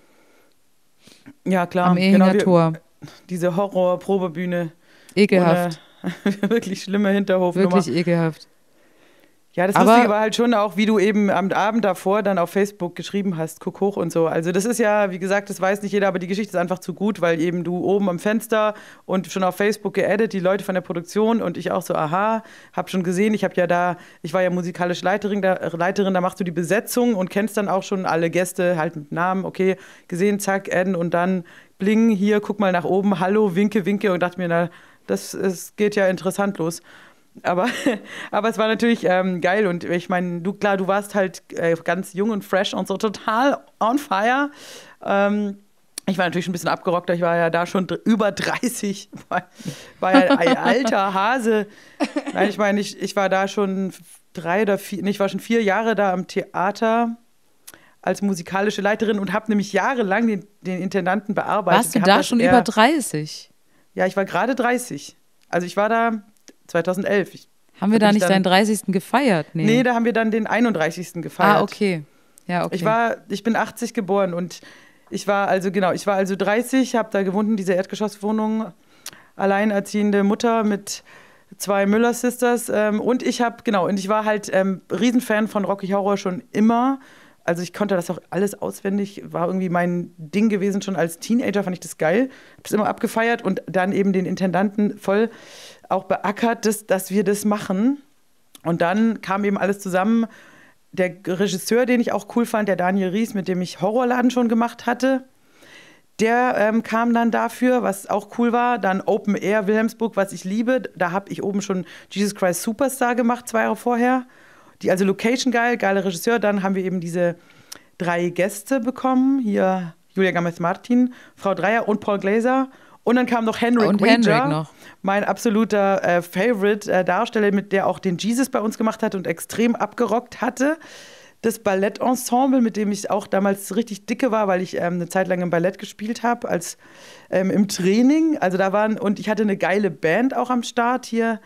Ja, klar. Am Ehinger Tor. Diese Horror-Probebühne. Ekelhaft. Wirklich schlimme Hinterhofnummer. Wirklich ekelhaft. Ja, das Lustige war halt schon auch, wie du eben am Abend davor dann auf Facebook geschrieben hast, guck hoch und so. Also das ist ja, wie gesagt, das weiß nicht jeder, aber die Geschichte ist einfach zu gut, weil eben du oben am Fenster und schon auf Facebook geaddet, die Leute von der Produktion und ich auch so, aha, hab schon gesehen, ich war ja musikalische Leiterin, da machst du die Besetzung und kennst dann auch schon alle Gäste halt mit Namen, okay, gesehen, zack, adden und dann bling, hier, guck mal nach oben, hallo, winke, winke und dachte mir, na, es geht ja interessant los. Aber es war natürlich geil und ich meine, du warst halt ganz jung und fresh und so total on fire. Ich war natürlich ein bisschen abgerockter, ich war ja da schon über 30, war ja ein alter Hase. Nein, ich meine, ich war da schon 4 Jahre da am Theater als musikalische Leiterin und habe nämlich jahrelang den Intendanten bearbeitet. Warst du da schon über 30? Ja, ich war gerade 30. Also ich war da 2011. Haben wir da nicht deinen 30. gefeiert? Nee, da haben wir dann den 31. gefeiert. Ah, okay. Ja, okay. Ich bin 80 geboren und ich war also 30, habe da gewohnt in dieser Erdgeschosswohnung, alleinerziehende Mutter mit 2 Müller-Sisters und ich war halt Riesenfan von Rocky Horror schon immer. Also ich konnte das auch alles auswendig, war irgendwie mein Ding gewesen, schon als Teenager fand ich das geil, habe das immer abgefeiert und dann eben den Intendanten voll auch beackert, dass wir das machen. Und dann kam eben alles zusammen. Der Regisseur, den ich auch cool fand, der Daniel Ries, mit dem ich Horrorladen schon gemacht hatte, der kam dann dafür, was auch cool war. Dann Open Air Wilhelmsburg, was ich liebe. Da habe ich oben schon Jesus Christ Superstar gemacht, 2 Jahre vorher. Also Location geil, geiler Regisseur. Dann haben wir eben diese 3 Gäste bekommen. Hier Julia Gomez-Martin, Frau Dreyer und Paul Glaser. Und dann kam noch Henrik Und Wager, Henrik noch. mein absoluter Favorite Darsteller, mit der auch den Jesus bei uns gemacht hat und extrem abgerockt hatte. Das Ballettensemble, mit dem ich auch damals richtig dicke war, weil ich eine Zeit lang im Ballett gespielt habe, als im Training. Also da waren, und ich hatte eine geile Band auch am Start hier.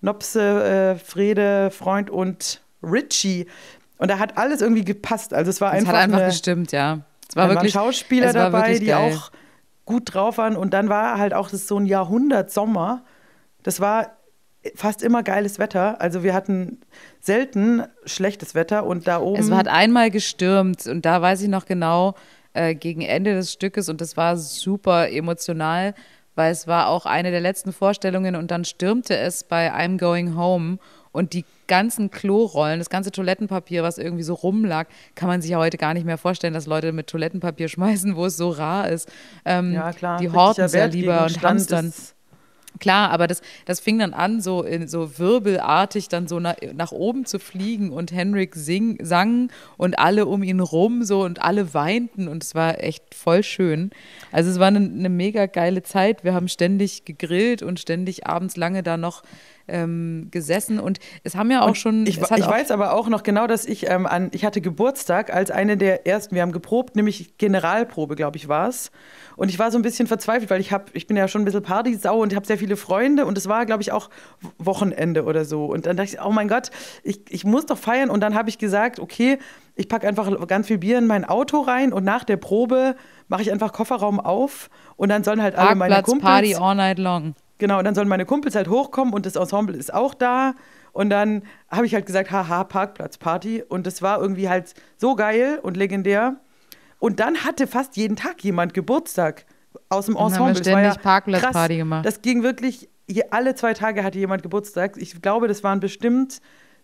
Nopse, Frede, Freund und Richie. Und da hat alles irgendwie gepasst. Also es war Es einfach, hat einfach gestimmt, ja. Es war da wirklich, waren Schauspieler es war dabei, wirklich die geil. auch gut drauf waren. Und dann war halt auch das so ein Jahrhundert-Sommer. Das war fast immer geiles Wetter. Also wir hatten selten schlechtes Wetter und da oben. Es hat einmal gestürmt und da weiß ich noch genau, gegen Ende des Stückes und das war super emotional, weil es war auch eine der letzten Vorstellungen und dann stürmte es bei I'm Going Home und die ganzen Klorollen, das ganze Toilettenpapier, was irgendwie so rumlag, kann man sich ja heute gar nicht mehr vorstellen, dass Leute mit Toilettenpapier schmeißen, wo es so rar ist. Ja, klar, die horten richtiger sehr lieber und Wertgegenstand hamstern. ist- Klar, aber das fing dann an, so in so wirbelartig dann so nach oben zu fliegen und Henrik sang und alle um ihn rum so und alle weinten und es war echt voll schön. Also es war eine mega geile Zeit. Wir haben ständig gegrillt und ständig abends lange da noch gesessen und es haben ja auch schon. Ich weiß aber auch noch genau, dass ich hatte Geburtstag als eine der ersten, wir haben geprobt, nämlich Generalprobe, glaube ich, war es. Und ich war so ein bisschen verzweifelt, weil ich bin ja schon ein bisschen Partysau und habe sehr viele Freunde und es war, glaube ich, auch Wochenende oder so. Und dann dachte ich, oh mein Gott, ich muss doch feiern. Und dann habe ich gesagt, okay, ich packe einfach ganz viel Bier in mein Auto rein und nach der Probe mache ich einfach Kofferraum auf und dann sollen halt alle meine Parkplatz, Kumpels. Party all night long. Genau, und dann sollen meine Kumpels halt hochkommen und das Ensemble ist auch da. Und dann habe ich halt gesagt, haha, Parkplatzparty. Und das war irgendwie halt so geil und legendär. Und dann hatte fast jeden Tag jemand Geburtstag aus dem Dann haben Ensemble. wir Das war ja ständig Parkplatzparty krass. gemacht. Das ging wirklich, alle 2 Tage hatte jemand Geburtstag. Ich glaube, das waren bestimmt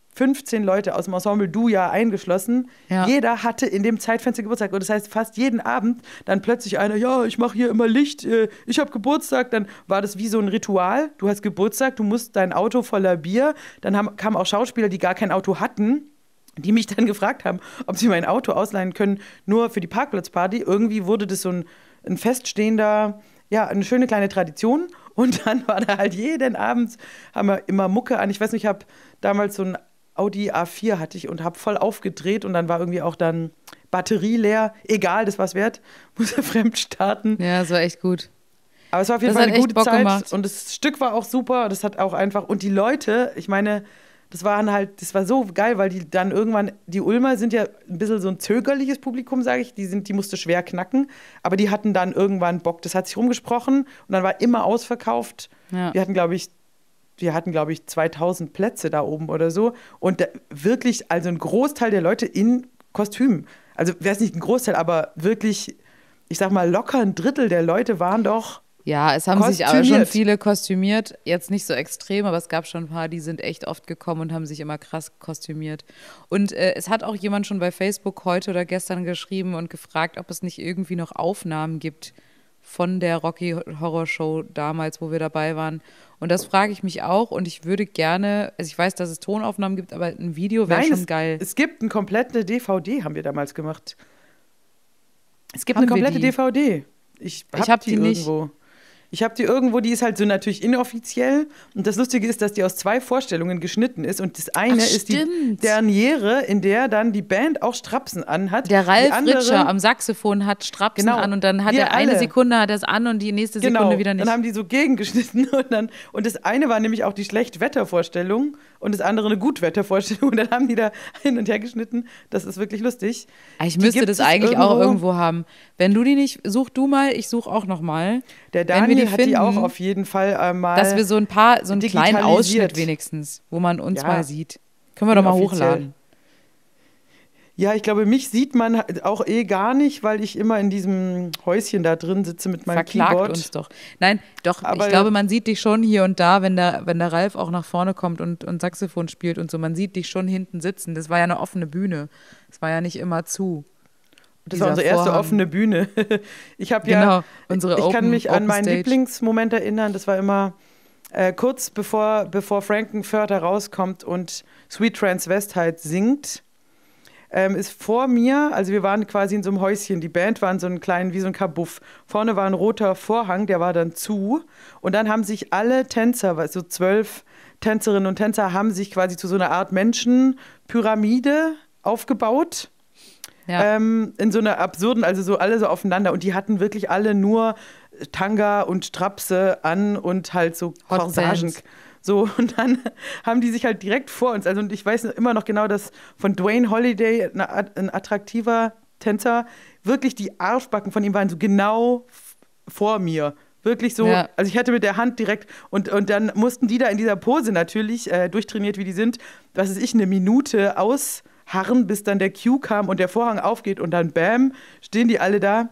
15 Leute aus dem Ensemble, du ja eingeschlossen. Ja. Jeder hatte in dem Zeitfenster Geburtstag. Und das heißt, fast jeden Abend dann plötzlich einer, ja, ich mache hier immer Licht, ich habe Geburtstag. Dann war das wie so ein Ritual. Du hast Geburtstag, du musst dein Auto voller Bier. Dann kamen auch Schauspieler, die gar kein Auto hatten, die mich dann gefragt haben, ob sie mein Auto ausleihen können, nur für die Parkplatzparty. Irgendwie wurde das so ein feststehender, ja, eine schöne kleine Tradition. Und dann war da halt jeden Abend, haben wir immer Mucke an. Ich weiß nicht, ich habe damals so ein Audi A4 hatte ich und habe voll aufgedreht und dann war irgendwie auch dann Batterie leer. Egal, das war's wert. Musste fremd starten. Ja, das war echt gut. Aber es war auf jeden Das Fall hat eine echt gute Bock Zeit gemacht. und das Stück war auch super. Das hat auch einfach und die Leute, ich meine, das war so geil, weil die dann irgendwann, die Ulmer sind ja ein bisschen so ein zögerliches Publikum, sage ich. Die musste schwer knacken, aber die hatten dann irgendwann Bock. Das hat sich rumgesprochen und dann war immer ausverkauft. Ja. Wir hatten, glaube ich, 2000 Plätze da oben oder so. Und wirklich, also ein Großteil der Leute in Kostümen. Also, wäre es nicht ein Großteil, aber wirklich, ich sag mal, locker ein Drittel der Leute waren doch. Ja, es haben sich aber schon Kostümiert. viele kostümiert. Jetzt nicht so extrem, aber es gab schon ein paar, die sind echt oft gekommen und haben sich immer krass kostümiert. Und es hat auch jemand schon bei Facebook heute oder gestern geschrieben und gefragt, ob es nicht irgendwie noch Aufnahmen gibt von der Rocky Horror Show damals, wo wir dabei waren. Und das frage ich mich auch und ich würde gerne, also ich weiß, dass es Tonaufnahmen gibt, aber ein Video wäre schon geil. Es gibt eine komplette DVD, haben wir damals gemacht. Es gibt Haben eine wir komplette die? DVD. Ich hab hab die nicht. irgendwo. Ich habe die irgendwo, die ist halt so natürlich inoffiziell. Und das Lustige ist, dass die aus 2 Vorstellungen geschnitten ist. Und das eine ist die stimmt. Derniere, in der dann die Band auch Strapsen anhat. Der Ralf Die andere- Ritscher am Saxophon hat Strapsen Genau. an und dann hat Wir er eine alle. Sekunde hat er es an und die nächste Sekunde Genau, wieder nicht. dann haben die so gegengeschnitten und das eine war nämlich auch die Schlechtwettervorstellung und das andere eine Gutwettervorstellung und dann haben die da hin und her geschnitten. Das ist wirklich lustig. Ich Die müsste gibt das es eigentlich auch irgendwo haben. Wenn du die nicht, such du mal, ich suche auch noch mal. Der Wenn wir Daniel die hat die auch finden, auf jeden Fall mal dass wir so einen kleinen digitalisiert. Ausschnitt wenigstens, wo man uns Ja. mal sieht. Können wir doch mal Inoffiziell. hochladen. Ja, ich glaube, mich sieht man auch gar nicht, weil ich immer in diesem Häuschen da drin sitze mit meinem Verklagt Keyboard. uns doch. Nein, doch, Aber ich glaube, man sieht dich schon hier und da, wenn der Ralf auch nach vorne kommt und Saxophon spielt und so. Man sieht dich schon hinten sitzen. Das war ja eine offene Bühne. Das war ja nicht immer zu. Das war unsere erste Vorhang. offene Bühne. Ich habe Genau, unsere ich kann mich an Open meinen Stage. Lieblingsmoment erinnern. Das war immer kurz bevor Frankenfurter rauskommt und Sweet Transvestite singt. ist vor mir, also wir waren quasi in so einem Häuschen, die Band war in so einem kleinen, wie so ein Kabuff. Vorne war ein roter Vorhang, der war dann zu. Und dann haben sich alle Tänzer, so 12 Tänzerinnen und Tänzer, haben sich quasi zu so einer Art Menschenpyramide aufgebaut. Ja. In so einer absurden, also so alle so aufeinander. Und die hatten wirklich alle nur Tanga und Strapse an und halt so Hot Corsagen. Pants. So, und dann haben die sich halt direkt vor uns. Also, und ich weiß immer noch genau, dass von Dwayne Holiday, ein attraktiver Tänzer, wirklich die Arschbacken von ihm waren so genau vor mir. Wirklich so, Ja. also ich hatte mit der Hand direkt und dann mussten die da in dieser Pose natürlich, durchtrainiert wie die sind, was weiß ich, eine Minute ausharren, bis dann der Cue kam und der Vorhang aufgeht und dann bam, stehen die alle da.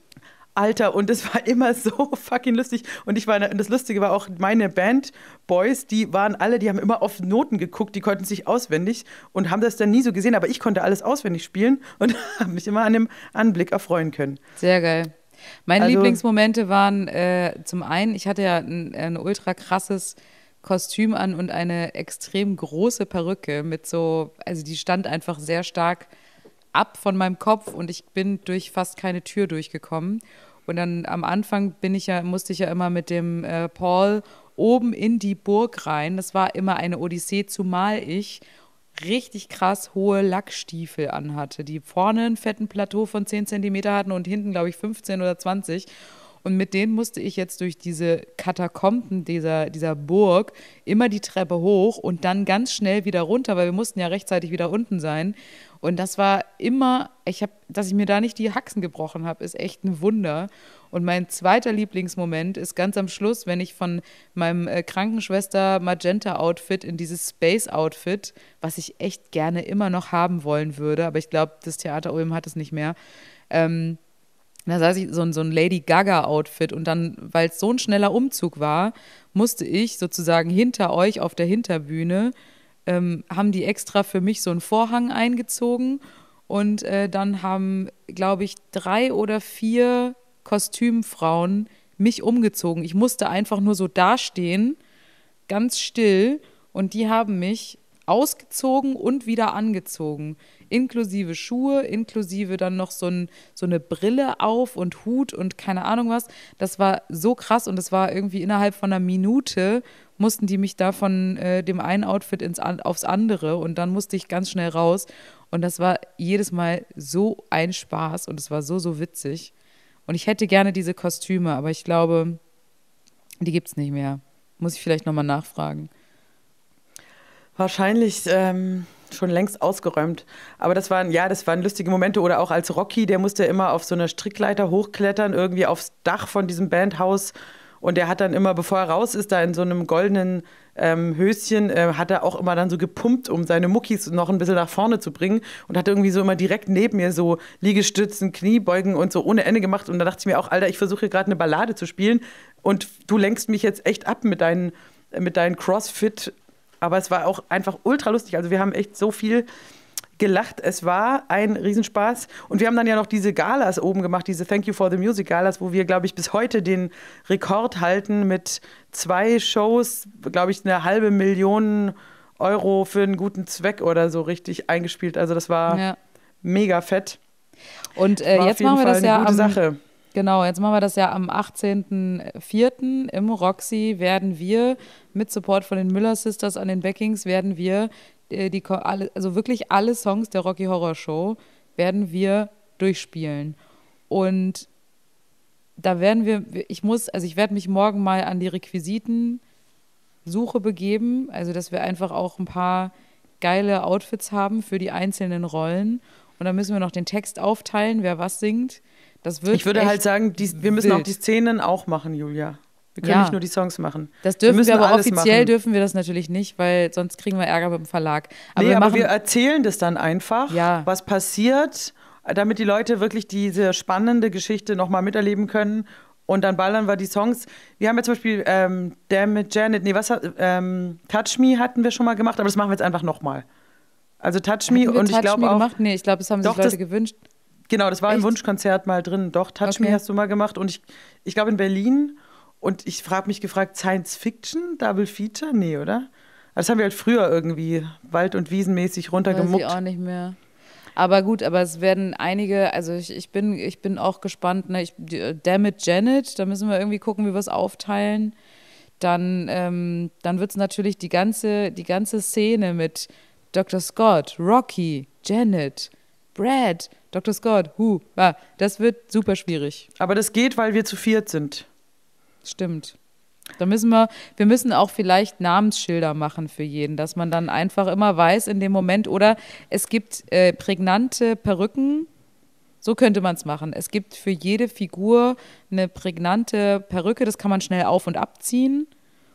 Alter, und es war immer so fucking lustig. Und das Lustige war auch, meine Bandboys, die haben immer auf Noten geguckt, die konnten sich auswendig und haben das dann nie so gesehen, aber ich konnte alles auswendig spielen und habe mich immer an dem Anblick erfreuen können. Sehr geil. Meine Also- Lieblingsmomente waren zum einen, ich hatte ja ein ultra krasses Kostüm an und eine extrem große Perücke mit so, also die stand einfach sehr stark ab von meinem Kopf und ich bin durch fast keine Tür durchgekommen. Und dann am Anfang musste ich ja immer mit dem Paul oben in die Burg rein. Das war immer eine Odyssee, zumal ich richtig krass hohe Lackstiefel anhatte, die vorne einen fetten Plateau von 10 Zentimeter hatten und hinten, glaube ich, 15 oder 20. Und mit denen musste ich jetzt durch diese Katakomben dieser Burg immer die Treppe hoch und dann ganz schnell wieder runter, weil wir mussten ja rechtzeitig wieder unten sein. Und das war immer, dass ich mir da nicht die Haxen gebrochen habe, ist echt ein Wunder. Und mein zweiter Lieblingsmoment ist ganz am Schluss, wenn ich von meinem Krankenschwester Magenta-Outfit in dieses Space-Outfit, was ich echt gerne immer noch haben wollen würde, aber ich glaube, das Theater Ulm hat es nicht mehr, da saß ich so ein Lady Gaga-Outfit und dann, weil es so ein schneller Umzug war, musste ich sozusagen hinter euch auf der Hinterbühne, haben die extra für mich so einen Vorhang eingezogen und dann haben, glaube ich, 3 oder 4 Kostümfrauen mich umgezogen. Ich musste einfach nur so dastehen, ganz still, und die haben mich ausgezogen und wieder angezogen. Inklusive Schuhe, inklusive dann noch so eine Brille auf und Hut und keine Ahnung was. Das war so krass und das war irgendwie innerhalb von einer Minute mussten die mich da von dem einen Outfit aufs andere und dann musste ich ganz schnell raus. Und das war jedes Mal so ein Spaß und es war so, so witzig. Und ich hätte gerne diese Kostüme, aber ich glaube, die gibt es nicht mehr. Muss ich vielleicht nochmal nachfragen. Wahrscheinlich schon längst ausgeräumt. Aber das waren lustige Momente. Oder auch als Rocky, der musste immer auf so eine Strickleiter hochklettern, irgendwie aufs Dach von diesem Bandhaus. Und der hat dann immer, bevor er raus ist, da in so einem goldenen Höschen, hat er auch immer dann so gepumpt, um seine Muckis noch ein bisschen nach vorne zu bringen. Und hat irgendwie so immer direkt neben mir so Liegestützen, Kniebeugen und so ohne Ende gemacht. Und da dachte ich mir auch, Alter, ich versuche hier gerade eine Ballade zu spielen. Und du lenkst mich jetzt echt ab mit deinen CrossFit. Aber es war auch einfach ultra lustig. Also wir haben echt so viel gelacht. Es war ein Riesenspaß. Und wir haben dann ja noch diese Galas oben gemacht, diese Thank You for the Music Galas, wo wir, glaube ich, bis heute den Rekord halten mit 2 Shows, glaube ich, 500.000 Euro für einen guten Zweck oder so richtig eingespielt. Also das war mega fett. Und war jetzt machen wir das ja gute Sache. Genau, jetzt machen wir das ja am 18.04. im Roxy werden wir mit Support von den Müller Sisters an den Backings werden wir also wirklich alle Songs der Rocky Horror Show werden wir durchspielen. Und da ich werde mich morgen mal an die Requisitensuche begeben, also dass wir einfach auch ein paar geile Outfits haben für die einzelnen Rollen. Und dann müssen wir noch den Text aufteilen, wer was singt. Ich würde halt sagen, wir müssen auch die Szenen auch machen, Julia. Wir können nicht nur die Songs machen. Das dürfen wir aber offiziell dürfen wir das natürlich nicht, weil sonst kriegen wir Ärger mit dem Verlag. Aber wir erzählen das dann einfach, was passiert, damit die Leute wirklich diese spannende Geschichte nochmal miterleben können. Und dann ballern wir die Songs. Wir haben ja zum Beispiel Damn It Janet, Touch Me hatten wir schon mal gemacht, aber das machen wir jetzt einfach nochmal. Also Touch Me und ich glaube auch... Nee, ich glaube, das haben sich Leute gewünscht. Genau, das war im Wunschkonzert mal drin. Doch, Touch Me hast du mal gemacht. Und ich glaube in Berlin. Und ich habe mich gefragt, Science Fiction, Double Feature? Nee, oder? Das haben wir halt früher irgendwie wald- und wiesenmäßig runtergemuckt. Weiß ich auch nicht mehr. Aber gut, aber es werden einige, also ich bin auch gespannt, ne? Damn it, Janet, da müssen wir irgendwie gucken, wie wir es aufteilen. Dann wird es natürlich die ganze Szene mit Dr. Scott, Rocky, Janet, Brad, Dr. Scott, das wird super schwierig. Aber das geht, weil wir zu viert sind. Stimmt. Wir müssen auch vielleicht Namensschilder machen für jeden, dass man dann einfach immer weiß in dem Moment, oder es gibt prägnante Perücken, so könnte man es machen. Es gibt für jede Figur eine prägnante Perücke, das kann man schnell auf- und abziehen,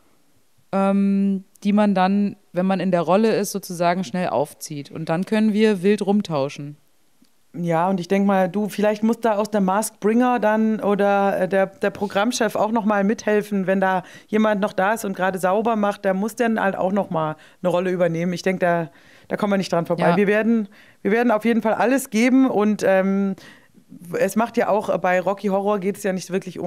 die man dann, wenn man in der Rolle ist, sozusagen schnell aufzieht. Und dann können wir wild rumtauschen. Ja, und ich denke mal, vielleicht muss da aus der Masked Bringer dann oder der Programmchef auch noch mal mithelfen, wenn da jemand noch da ist und gerade sauber macht, der muss dann halt auch noch mal eine Rolle übernehmen. Ich denke, da kommen wir nicht dran vorbei. Ja. Wir werden auf jeden Fall alles geben und es macht ja auch, bei Rocky Horror geht es ja nicht wirklich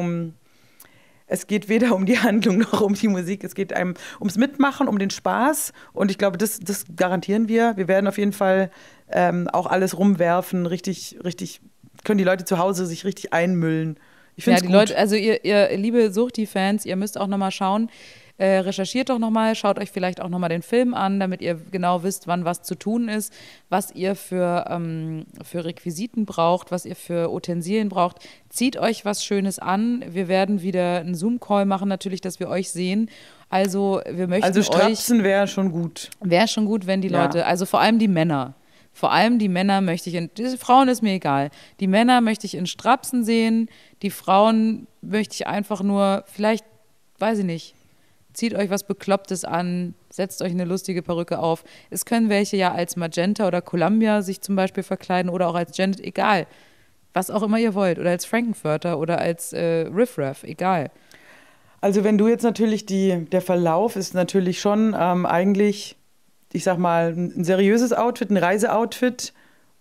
es geht weder um die Handlung noch um die Musik. Es geht einem ums Mitmachen, um den Spaß. Und ich glaube, das garantieren wir. Wir werden auf jeden Fall auch alles rumwerfen. Richtig, können die Leute zu Hause sich richtig einmüllen. Ich finde es gut. Leute, also ihr liebe Suchti-Fans, ihr müsst auch nochmal schauen. Recherchiert doch nochmal, schaut euch vielleicht auch nochmal den Film an, damit ihr genau wisst, wann was zu tun ist, was ihr für Requisiten braucht, was ihr für Utensilien braucht. Zieht euch was Schönes an. Wir werden wieder einen Zoom-Call machen, natürlich, dass wir euch sehen. Also wir möchten Also Strapsen wäre schon gut. Wäre schon gut, wenn die Leute, also vor allem die Männer. Vor allem die Männer möchte ich diese Frauen ist mir egal. Die Männer möchte ich in Strapsen sehen. Die Frauen möchte ich einfach nur, vielleicht, weiß ich nicht, zieht euch was Beklopptes an, setzt euch eine lustige Perücke auf. Es können welche ja als Magenta oder Columbia sich zum Beispiel verkleiden oder auch als Janet, egal. Was auch immer ihr wollt. Oder als Frankenfurter oder als Riff Raff, egal. Also wenn du jetzt natürlich, der Verlauf ist natürlich schon eigentlich, ich sag mal, ein seriöses Outfit, ein Reiseoutfit,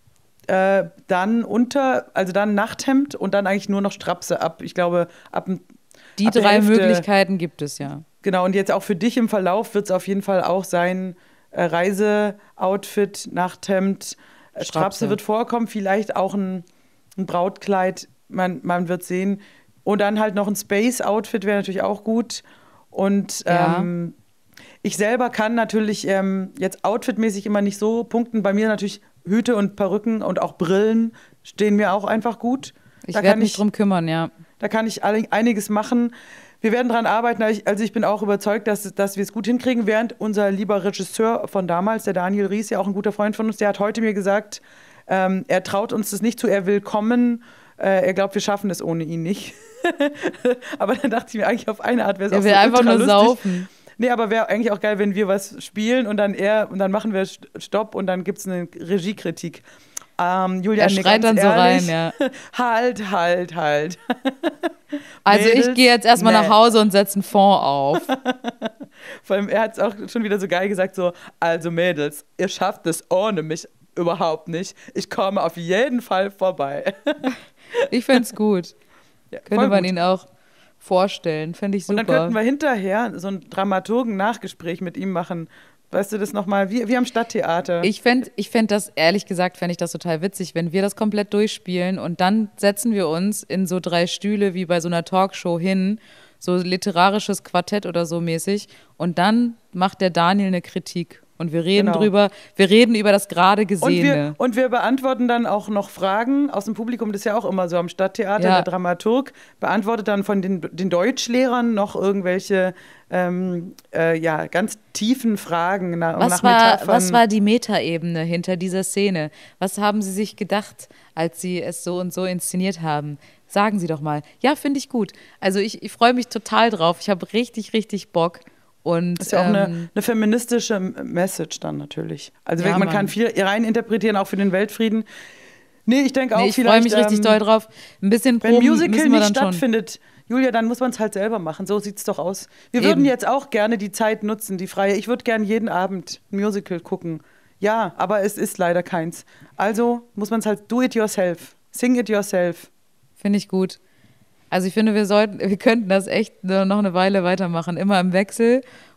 dann Nachthemd und dann eigentlich nur noch Strapse ab, ich glaube, Die ab der 3 Hälfte. Möglichkeiten gibt es ja. Genau, und jetzt auch für dich im Verlauf wird es auf jeden Fall auch sein, Reiseoutfit, Nachthemd, Strapse wird vorkommen, vielleicht auch ein Brautkleid, man wird sehen. Und dann halt noch ein Space-Outfit wäre natürlich auch gut. Und ich selber kann natürlich jetzt outfitmäßig immer nicht so punkten. Bei mir natürlich Hüte und Perücken und auch Brillen stehen mir auch einfach gut. Ich werde mich drum kümmern, ja. Da kann ich einiges machen. Wir werden daran arbeiten. Also ich bin auch überzeugt, dass wir es gut hinkriegen. Während unser lieber Regisseur von damals, der Daniel Ries, ja auch ein guter Freund von uns, der hat heute mir gesagt, er traut uns das nicht zu, er will kommen. Er glaubt, wir schaffen es ohne ihn nicht. Aber dann dachte ich mir, eigentlich auf eine Art wäre es auch so einfach nur lustig. saufen. Nee, aber wäre eigentlich auch geil, wenn wir was spielen und dann machen wir Stopp und dann gibt es eine Regiekritik. Julia, er schreit dann ehrlich, so rein, ja. Halt. Also Mädels, ich gehe jetzt erstmal nach Hause und setze einen Fond auf. Vor allem, er hat es auch schon wieder so geil gesagt, so, also Mädels, ihr schafft es ohne mich überhaupt nicht. Ich komme auf jeden Fall vorbei. Ich fände es gut. Ja, Könnte man ihn auch vorstellen, fände ich super. Und dann könnten wir hinterher so ein Dramaturgen-Nachgespräch mit ihm machen. Weißt du das nochmal, wie am Stadttheater? Ich fänd das, ehrlich gesagt, fände ich das total witzig, wenn wir das komplett durchspielen und dann setzen wir uns in so 3 Stühle wie bei so einer Talkshow hin, so literarisches Quartett oder so mäßig und dann macht der Daniel eine Kritik und wir reden über das gerade Gesehene. Und wir beantworten dann auch noch Fragen aus dem Publikum, das ist ja auch immer so am Stadttheater, Ja. Der Dramaturg beantwortet dann von den Deutschlehrern noch irgendwelche ganz tiefen Fragen nach Metaphern. Was war die Metaebene hinter dieser Szene? Was haben Sie sich gedacht, als Sie es so und so inszeniert haben? Sagen Sie doch mal. Ja, finde ich gut. Also ich freue mich total drauf. Ich habe richtig, richtig Bock. Und, das ist ja auch eine feministische Message dann natürlich. Also ja, man kann viel rein interpretieren, auch für den Weltfrieden. Nee, ich denke auch ich freue mich richtig doll drauf. Ein bisschen proben wenn Musical müssen wir nicht dann stattfindet, Julia, dann muss man es halt selber machen. So sieht es doch aus. Wir würden jetzt auch gerne die Zeit nutzen, die freie. Ich würde gerne jeden Abend ein Musical gucken. Ja, aber es ist leider keins. Also muss man es halt do it yourself. Sing it yourself. Finde ich gut. Also ich finde, wir könnten das echt noch eine Weile weitermachen. Immer im Wechsel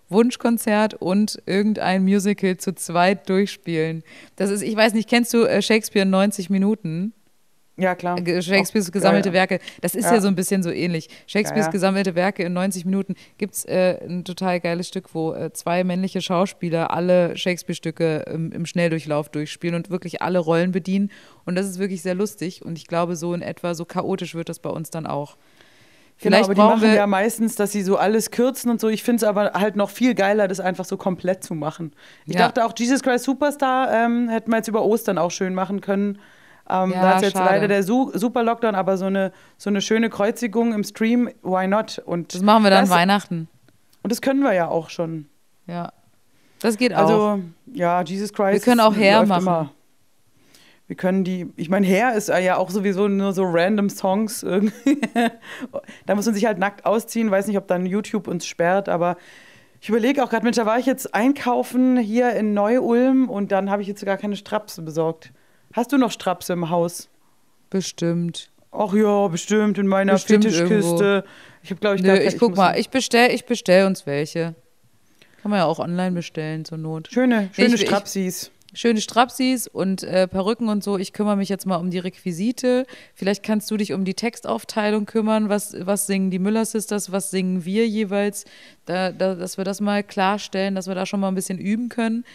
Wunschkonzert und irgendein Musical zu zweit durchspielen. Das ist, ich weiß nicht, kennst du Shakespeare in 90 Minuten? Ja, klar. Shakespeares gesammelte Werke, das ist ja so ein bisschen so ähnlich. Shakespeares Ja. gesammelte Werke in 90 Minuten gibt es ein total geiles Stück, wo zwei männliche Schauspieler alle Shakespeare-Stücke im Schnelldurchlauf durchspielen und wirklich alle Rollen bedienen. Und das ist wirklich sehr lustig und ich glaube, so in etwa, so chaotisch wird das bei uns dann auch. Genau, Vielleicht aber die brauchen machen wir, ja meistens, dass sie so alles kürzen und so. Ich finde es aber halt noch viel geiler, das einfach so komplett zu machen. Ich Ja. dachte auch, Jesus Christ Superstar hätten wir jetzt über Ostern auch schön machen können. Ja, Da ist jetzt schade. leider der Super Lockdown, aber so eine schöne Kreuzigung im Stream, why not? Und Das machen wir dann Weihnachten. Und das können wir ja auch schon. Ja, das geht auch. Also, ja, Jesus Christ. Wir können auch Hair läuft machen. Immer. Wir können ich meine, Hair ist ja auch sowieso nur so random Songs irgendwie. Da muss man sich halt nackt ausziehen. Weiß nicht, ob dann YouTube uns sperrt, aber ich überlege auch gerade, Mensch, da war ich jetzt einkaufen hier in Neu-Ulm und dann habe ich jetzt gar keine Strapse besorgt. Hast du noch Strapse im Haus? Bestimmt. Ach ja, bestimmt in meiner Bestimmt Fetischkiste. Ich habe, glaube ich, Nö, gar keine. ich guck mal, ich bestell uns welche. Kann man ja auch online bestellen zur Not. Schöne ich- Strapsis. Schöne Strapsis und Perücken und so. Ich kümmere mich jetzt mal um die Requisite. Vielleicht kannst du dich um die Textaufteilung kümmern. Was singen die Müller Sisters, was singen wir jeweils? Dass wir das mal klarstellen, dass wir da schon mal ein bisschen üben können.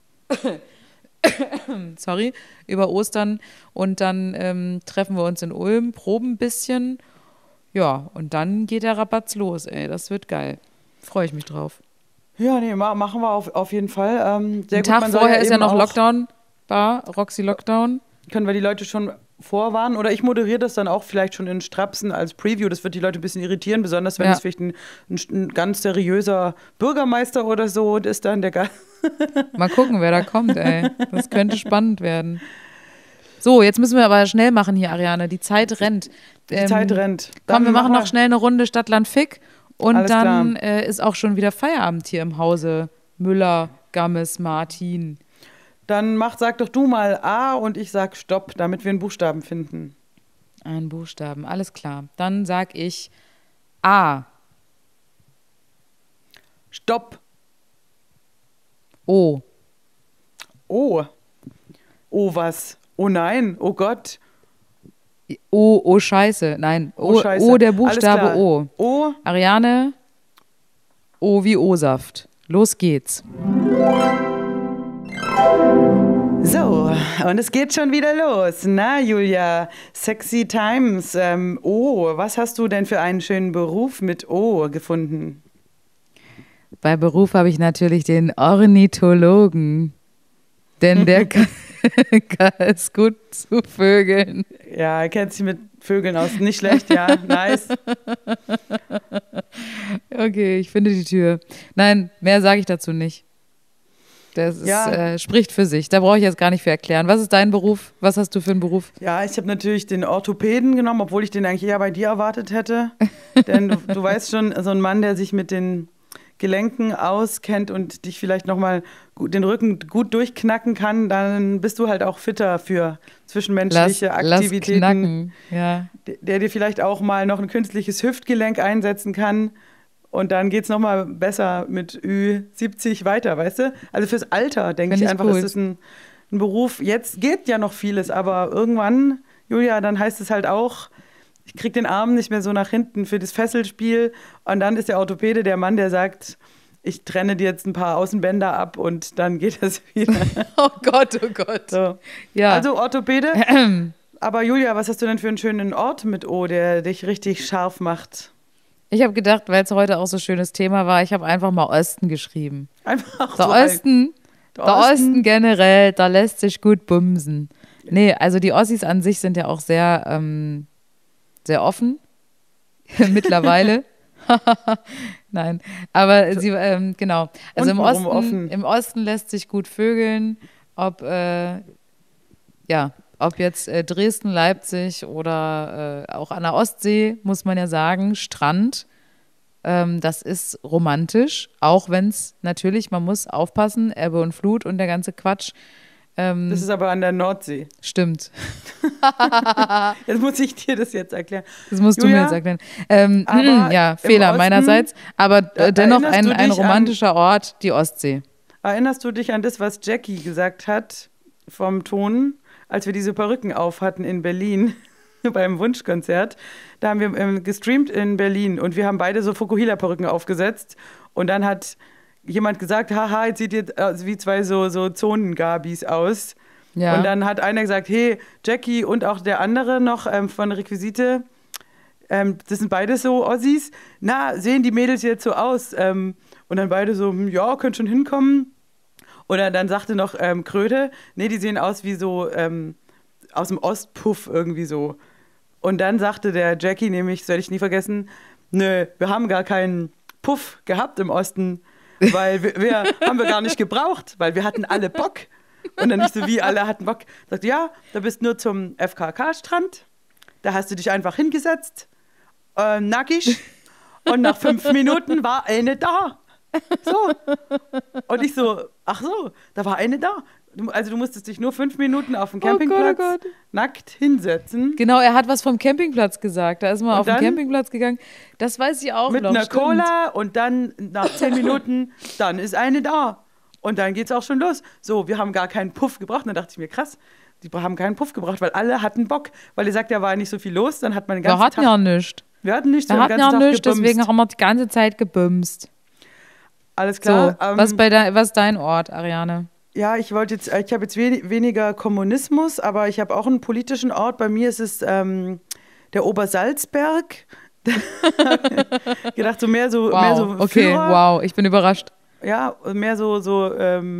Sorry, über Ostern. Und dann treffen wir uns in Ulm, proben ein bisschen. Ja, und dann geht der Rabatz los, ey. Das wird geil. Freue ich mich drauf. Ja, nee, machen wir auf jeden Fall. Sehr Einen gut, Tag man soll vorher ist ja eben noch auch- Lockdown. Roxy Lockdown. Können wir die Leute schon vorwarnen? Oder ich moderiere das dann auch vielleicht schon in Strapsen als Preview. Das wird die Leute ein bisschen irritieren, besonders wenn Ja. es vielleicht ein ganz seriöser Bürgermeister oder so ist dann der Gast. Mal gucken, wer da kommt, ey. Das könnte spannend werden. So, jetzt müssen wir aber schnell machen hier, Ariane. Die Zeit rennt. Die Zeit rennt. Komm, Dann wir machen noch schnell eine Runde Stadtland Fick. Und Alles dann ist auch schon wieder Feierabend hier im Hause Müller, Gammes, Martin. Dann sag doch du mal A und ich sag Stopp, damit wir einen Buchstaben finden. Ein Buchstaben, alles klar. Dann sag ich A, Stopp. O, Oh. Oh, was? Oh nein, oh Gott. O, Scheiße. Nein, Oh, Scheiße. O, der Alles Buchstabe klar. O. O. Ariane, O wie O-Saft. Los geht's. So, und es geht schon wieder los. Na, Julia, sexy times. Was hast du denn für einen schönen Beruf mit O gefunden? Bei Beruf habe ich natürlich den Ornithologen. Denn der kann es gut zu Vögeln. Ja, er kennt sich mit Vögeln aus. Nicht schlecht, ja. Nice. Okay, ich finde die Tür. Nein, mehr sage ich dazu nicht. Das spricht für sich. Da brauche ich jetzt gar nicht für erklären. Was ist dein Beruf? Was hast du für einen Beruf? Ja, ich habe natürlich den Orthopäden genommen, obwohl ich den eigentlich eher bei dir erwartet hätte. Denn du weißt schon, so ein Mann, der sich mit den Gelenken auskennt und dich vielleicht nochmal den Rücken gut durchknacken kann, dann bist du halt auch fitter für zwischenmenschliche Aktivitäten. Lass knacken, ja. Der dir vielleicht auch mal noch ein künstliches Hüftgelenk einsetzen kann. Und dann geht es nochmal besser mit Ü70 weiter, weißt du? Also fürs Alter, denke ich einfach, ist es ein Beruf. Jetzt geht ja noch vieles, aber irgendwann, Julia, dann heißt es halt auch, ich kriege den Arm nicht mehr so nach hinten für das Fesselspiel. Und dann ist der Orthopäde der Mann, der sagt, ich trenne dir jetzt ein paar Außenbänder ab und dann geht das wieder. Oh Gott, oh Gott. So. Ja. Also Orthopäde. Aber Julia, was hast du denn für einen schönen Ort mit O, der dich richtig scharf macht? Ich habe gedacht, weil es heute auch so ein schönes Thema war, ich habe einfach mal Osten geschrieben. Einfach Der so Osten, der Osten generell, da lässt sich gut bumsen. Nee, also die Ossis an sich sind ja auch sehr, sehr offen. Mittlerweile. Nein, aber sie, genau. Also im Osten lässt sich gut vögeln, ob jetzt Dresden, Leipzig oder auch an der Ostsee, muss man ja sagen, Strand, das ist romantisch, auch wenn es natürlich, man muss aufpassen, Ebbe und Flut und der ganze Quatsch, Das ist aber an der Nordsee. Stimmt. Jetzt muss ich dir das jetzt erklären. Das musst Julia, du mir jetzt erklären. Ja, Fehler Osten, meinerseits. Aber dennoch ein romantischer Ort, die Ostsee. Erinnerst du dich an das, was Jackie gesagt hat vom Ton, als wir diese Perücken auf hatten in Berlin beim Wunschkonzert? Da haben wir gestreamt in Berlin und wir haben beide so Fukuhila-Perücken aufgesetzt. Und dann hat jemand gesagt, haha, jetzt sieht ihr wie zwei so Zonengabis aus. Ja. Und dann hat einer gesagt, hey, Jackie und auch der andere noch von Requisite, das sind beide so Ossis. Na, sehen die Mädels jetzt so aus? Und dann beide so, ja, könnt schon hinkommen. Oder dann sagte noch Kröte, nee, die sehen aus wie so aus dem Ostpuff irgendwie so. Und dann sagte der Jackie nämlich, das werde ich nie vergessen, nö, wir haben gar keinen Puff gehabt im Osten, weil haben wir gar nicht gebraucht, weil wir hatten alle Bock. Und dann nicht so wie, alle hatten Bock. Sagt, ja, da bist nur zum FKK-Strand, da hast du dich einfach hingesetzt, nackig, und nach 5 Minuten war eine da. So. Und ich so, ach so, da war eine da. Also du musstest dich nur 5 Minuten auf dem Campingplatz nackt hinsetzen. Genau, er hat was vom Campingplatz gesagt. Da ist man auf den Campingplatz gegangen. Das weiß ich auch mit noch. Mit einer stimmt. Cola und dann nach 10 Minuten, dann ist eine da. Und dann geht's auch schon los. So, wir haben gar keinen Puff gebraucht. Und dann dachte ich mir, krass, die haben keinen Puff gebraucht, weil alle hatten Bock. Weil ihr sagt, da war nicht so viel los, dann hat man den ganzen Tag... Wir hatten ja nichts. Wir hatten nichts, wir hatten ja nichts, deswegen haben wir die ganze Zeit gebümst. Alles klar. So, was ist dein Ort, Ariane? Ja, ich habe jetzt weniger Kommunismus, aber ich habe auch einen politischen Ort. Bei mir ist es der Obersalzberg. Gedacht, mehr so okay, Führer. Wow, ich bin überrascht. Ja, mehr so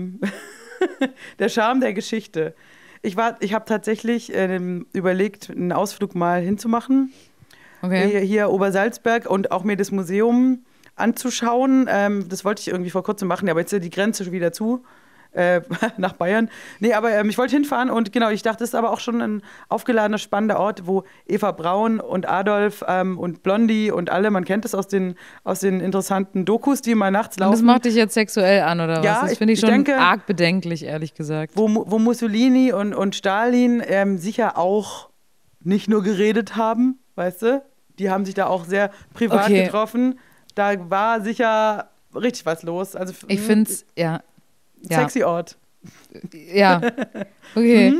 der Charme der Geschichte. Ich habe tatsächlich überlegt, einen Ausflug mal hinzumachen. Okay. Hier Obersalzberg und auch mir das Museum anzuschauen. Das wollte ich irgendwie vor kurzem machen, aber jetzt ist die Grenze schon wieder zu. Nach Bayern. Nee, aber ich wollte hinfahren und genau, ich dachte, das ist aber auch schon ein aufgeladener, spannender Ort, wo Eva Braun und Adolf und Blondie und alle, man kennt das aus den interessanten Dokus, die mal nachts laufen. Und das macht dich jetzt sexuell an, oder was? Ja, das finde ich schon arg bedenklich, ehrlich gesagt. Wo Mussolini und Stalin sicher auch nicht nur geredet haben, weißt du? Die haben sich da auch sehr privat getroffen. Da war sicher richtig was los. Also, ich finde es, ja. Sexy Ort. Ja, okay.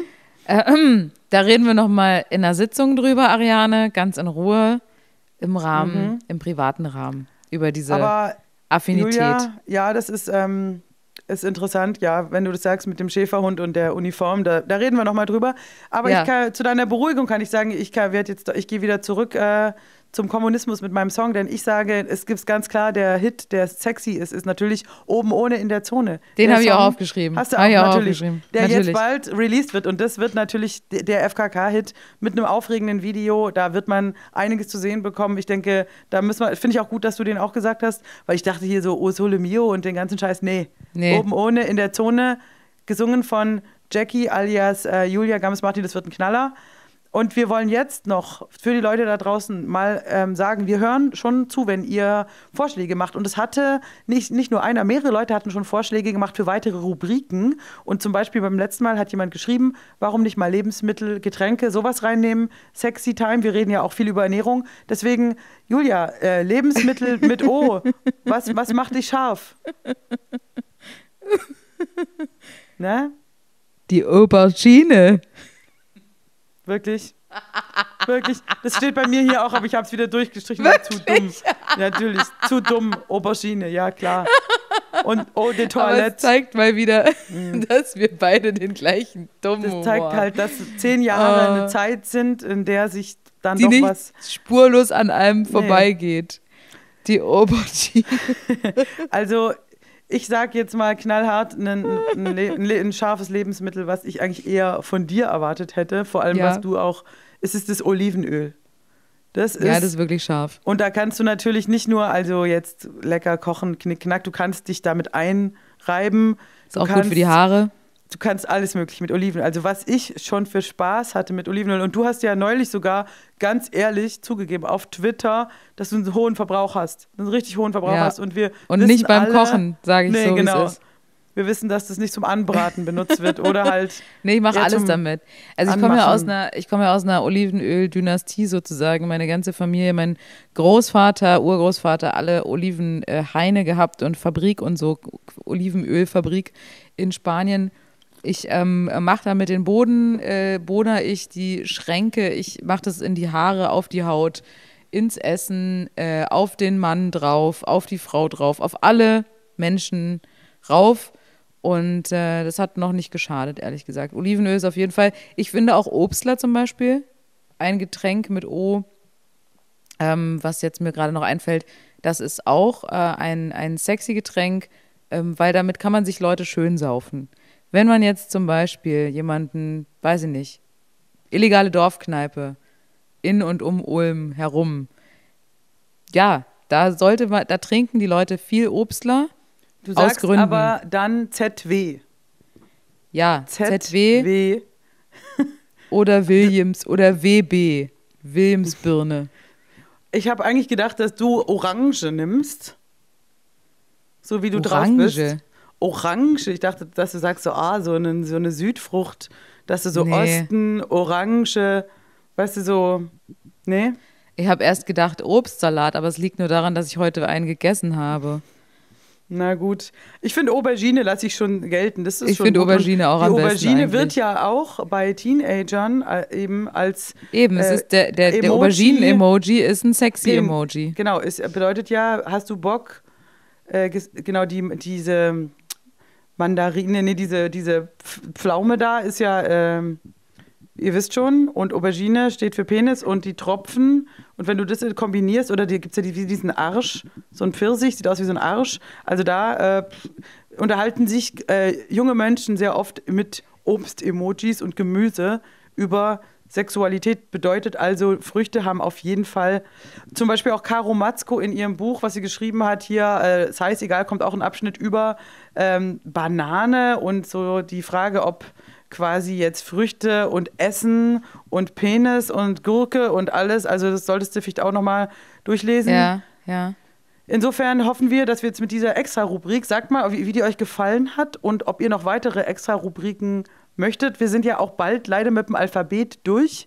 Da reden wir noch mal in einer Sitzung drüber, Ariane, ganz in Ruhe, im Rahmen, im privaten Rahmen, über diese Affinität. Julia, ja, das ist interessant, ja, wenn du das sagst mit dem Schäferhund und der Uniform, da reden wir noch mal drüber. Aber zu deiner Beruhigung kann ich sagen, ich gehe wieder zurück zum Kommunismus mit meinem Song, denn ich sage, es gibt ganz klar, der Hit, der sexy ist natürlich Oben ohne in der Zone. Den habe ich auch aufgeschrieben. Hast du auch natürlich. Der jetzt bald released wird und das wird natürlich der FKK-Hit mit einem aufregenden Video, da wird man einiges zu sehen bekommen. Ich denke, da finde ich auch gut, dass du den auch gesagt hast, weil ich dachte hier so, O Sole Mio und den ganzen Scheiß, nee. Oben ohne in der Zone, gesungen von Jackie alias Julia Gammes-Martin, das wird ein Knaller. Und wir wollen jetzt noch für die Leute da draußen mal sagen, wir hören schon zu, wenn ihr Vorschläge macht. Und es hatte nicht nur einer, mehrere Leute hatten schon Vorschläge gemacht für weitere Rubriken. Und zum Beispiel beim letzten Mal hat jemand geschrieben, warum nicht mal Lebensmittel, Getränke, sowas reinnehmen, Sexy Time, wir reden ja auch viel über Ernährung. Deswegen, Julia, Lebensmittel mit O, was macht dich scharf? Ne? Die Aubergine. Wirklich? Wirklich? Das steht bei mir hier auch, aber ich habe es wieder durchgestrichen. Wirklich? Zu dumm. Natürlich, zu dumm. Aubergine, ja klar. Und Eau de Toilette. Aber es zeigt mal wieder, dass wir beide den gleichen dummen Das zeigt halt, dass 10 Jahre eine Zeit sind, in der sich dann die doch nicht was spurlos an einem vorbeigeht. Die Aubergine. Also ich sag jetzt mal knallhart, ein scharfes Lebensmittel, was ich eigentlich eher von dir erwartet hätte. Vor allem, was du auch, es ist das Olivenöl. Das ist wirklich scharf. Und da kannst du natürlich nicht nur, also jetzt lecker kochen, knickknack, du kannst dich damit einreiben. Ist auch gut für die Haare. Du kannst alles mögliche mit Olivenöl. Also was ich schon für Spaß hatte mit Olivenöl. Und du hast ja neulich sogar ganz ehrlich zugegeben auf Twitter, dass du einen hohen Verbrauch hast. Einen richtig hohen Verbrauch hast. Und nicht beim Kochen, sage ich so, genau. wie es ist. wir wissen, dass das nicht zum Anbraten benutzt wird oder halt. Nee, ich mache alles damit. Also ich komme ja aus einer Olivenöl-Dynastie sozusagen. Meine ganze Familie, mein Großvater, Urgroßvater, alle Olivenhaine gehabt und Fabrik und so, Olivenölfabrik in Spanien. Ich mache da mit den bohne ich die Schränke, ich mache das in die Haare, auf die Haut, ins Essen, auf den Mann drauf, auf die Frau drauf, auf alle Menschen rauf. Und das hat noch nicht geschadet, ehrlich gesagt. Olivenöl ist auf jeden Fall, ich finde auch Obstler zum Beispiel, ein Getränk mit O, was jetzt mir gerade noch einfällt, das ist auch ein sexy Getränk, weil damit kann man sich Leute schön saufen. Wenn man jetzt zum Beispiel jemanden, weiß ich nicht, illegale Dorfkneipe in und um Ulm herum, ja, da trinken die Leute viel Obstler. Du sagst aber dann ZW. Ja, ZW oder Williams oder WB, Williamsbirne. Ich habe eigentlich gedacht, dass du Orange nimmst, so wie du drauf bist. Orange, ich dachte, dass du sagst so eine Südfrucht, dass du so Osten, Orange, weißt du, so, nee? Ich habe erst gedacht Obstsalat, aber es liegt nur daran, dass ich heute einen gegessen habe. Na gut. Ich finde Aubergine lasse ich schon gelten. Ich finde Aubergine auch am besten. Die Aubergine wird ja auch bei Teenagern eben als es ist der Auberginen-Emoji ist ein sexy Emoji. Genau, es bedeutet ja, hast du Bock, genau diese Mandarine, diese Pflaume da ist ja, ihr wisst schon, und Aubergine steht für Penis und die Tropfen. Und wenn du das kombinierst, oder gibt es ja diesen Arsch, so ein Pfirsich, sieht aus wie so ein Arsch. Also da unterhalten sich junge Menschen sehr oft mit Obst-Emojis und Gemüse über Sexualität. Bedeutet also, Früchte haben auf jeden Fall, zum Beispiel auch Caro Matzko in ihrem Buch, was sie geschrieben hat, hier, es heißt, egal, kommt auch ein Abschnitt über Banane und so die Frage, ob quasi jetzt Früchte und Essen und Penis und Gurke und alles, also das solltest du vielleicht auch nochmal durchlesen. Ja. Insofern hoffen wir, dass wir jetzt mit dieser Extra-Rubrik, sagt mal, wie die euch gefallen hat und ob ihr noch weitere Extra-Rubriken möchtet. Wir sind ja auch bald leider mit dem Alphabet durch.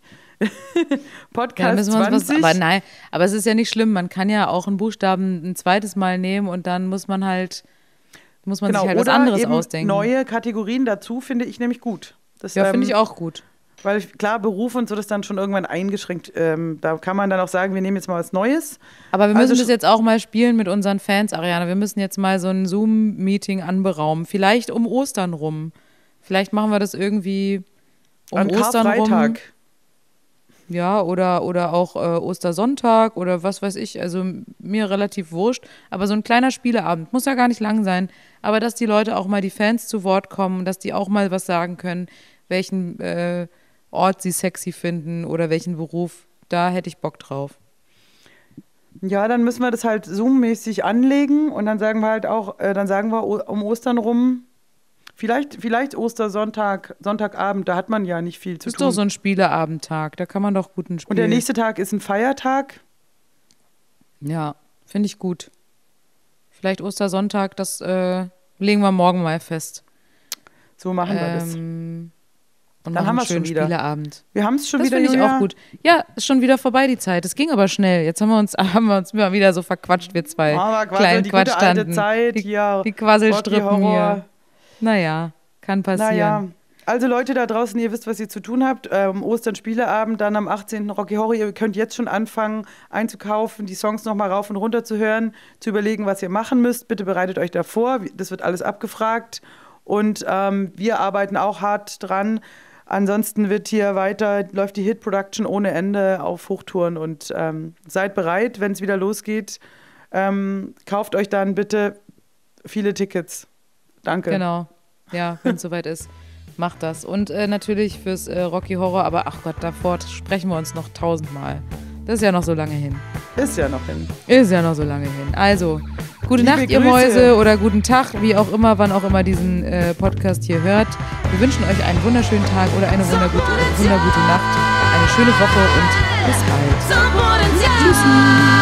Podcast 20. Aber es ist ja nicht schlimm, man kann ja auch einen Buchstaben ein zweites Mal nehmen und dann muss man sich was anderes ausdenken. Neue Kategorien dazu finde ich nämlich gut. Das, finde ich auch gut. Weil klar, Beruf und so, das dann schon irgendwann eingeschränkt. Da kann man dann auch sagen, wir nehmen jetzt mal was Neues. Aber wir müssen das jetzt auch mal spielen mit unseren Fans, Ariane. Wir müssen jetzt mal so ein Zoom-Meeting anberaumen. Vielleicht um Ostern rum. Vielleicht machen wir das irgendwie um Ostern rum. Ja, oder auch Ostersonntag oder was weiß ich. Also mir relativ wurscht. Aber so ein kleiner Spieleabend, muss ja gar nicht lang sein. Aber dass die Leute auch mal, die Fans zu Wort kommen, dass die auch mal was sagen können, welchen Ort sie sexy finden oder welchen Beruf. Da hätte ich Bock drauf. Ja, dann müssen wir das halt Zoom-mäßig anlegen und dann sagen wir halt auch, um Ostern rum, vielleicht Ostersonntag, Sonntagabend, da hat man ja nicht viel zu tun. Ist doch so ein Spieleabendtag, da kann man doch gut ein Spiel. Und der nächste Tag ist ein Feiertag? Ja, finde ich gut. Vielleicht Ostersonntag, das legen wir morgen mal fest. So machen wir das. Und dann haben wir schon wieder. Spieleabend. Wir haben es schon wieder. Das finde ich auch gut. Ja, ist schon wieder vorbei die Zeit. Es ging aber schnell. Jetzt haben wir uns mal wieder so verquatscht, wir zwei kleinen Quatschtanten. Die Quasselstrippen hier. Naja, kann passieren. Naja. Also Leute da draußen, ihr wisst, was ihr zu tun habt. Ostern Spieleabend, dann am 18. Rocky Horror. Ihr könnt jetzt schon anfangen einzukaufen, die Songs nochmal rauf und runter zu hören, zu überlegen, was ihr machen müsst. Bitte bereitet euch da vor. Das wird alles abgefragt. Und wir arbeiten auch hart dran. Ansonsten läuft die Hit-Production ohne Ende auf Hochtouren. Und seid bereit, wenn es wieder losgeht. Kauft euch dann bitte viele Tickets. Danke. Genau. Ja, wenn es soweit ist. Macht das. Und natürlich fürs Rocky Horror, aber ach Gott, davor sprechen wir uns noch 1000-mal. Das ist ja noch so lange hin. Ist ja noch so lange hin. Also, gute Liebe Nacht, ihr Grüße. Mäuse, oder guten Tag, wie auch immer, wann auch immer diesen Podcast hier hört. Wir wünschen euch einen wunderschönen Tag oder eine wundergute Nacht, eine schöne Woche und bis bald. Tschüssi.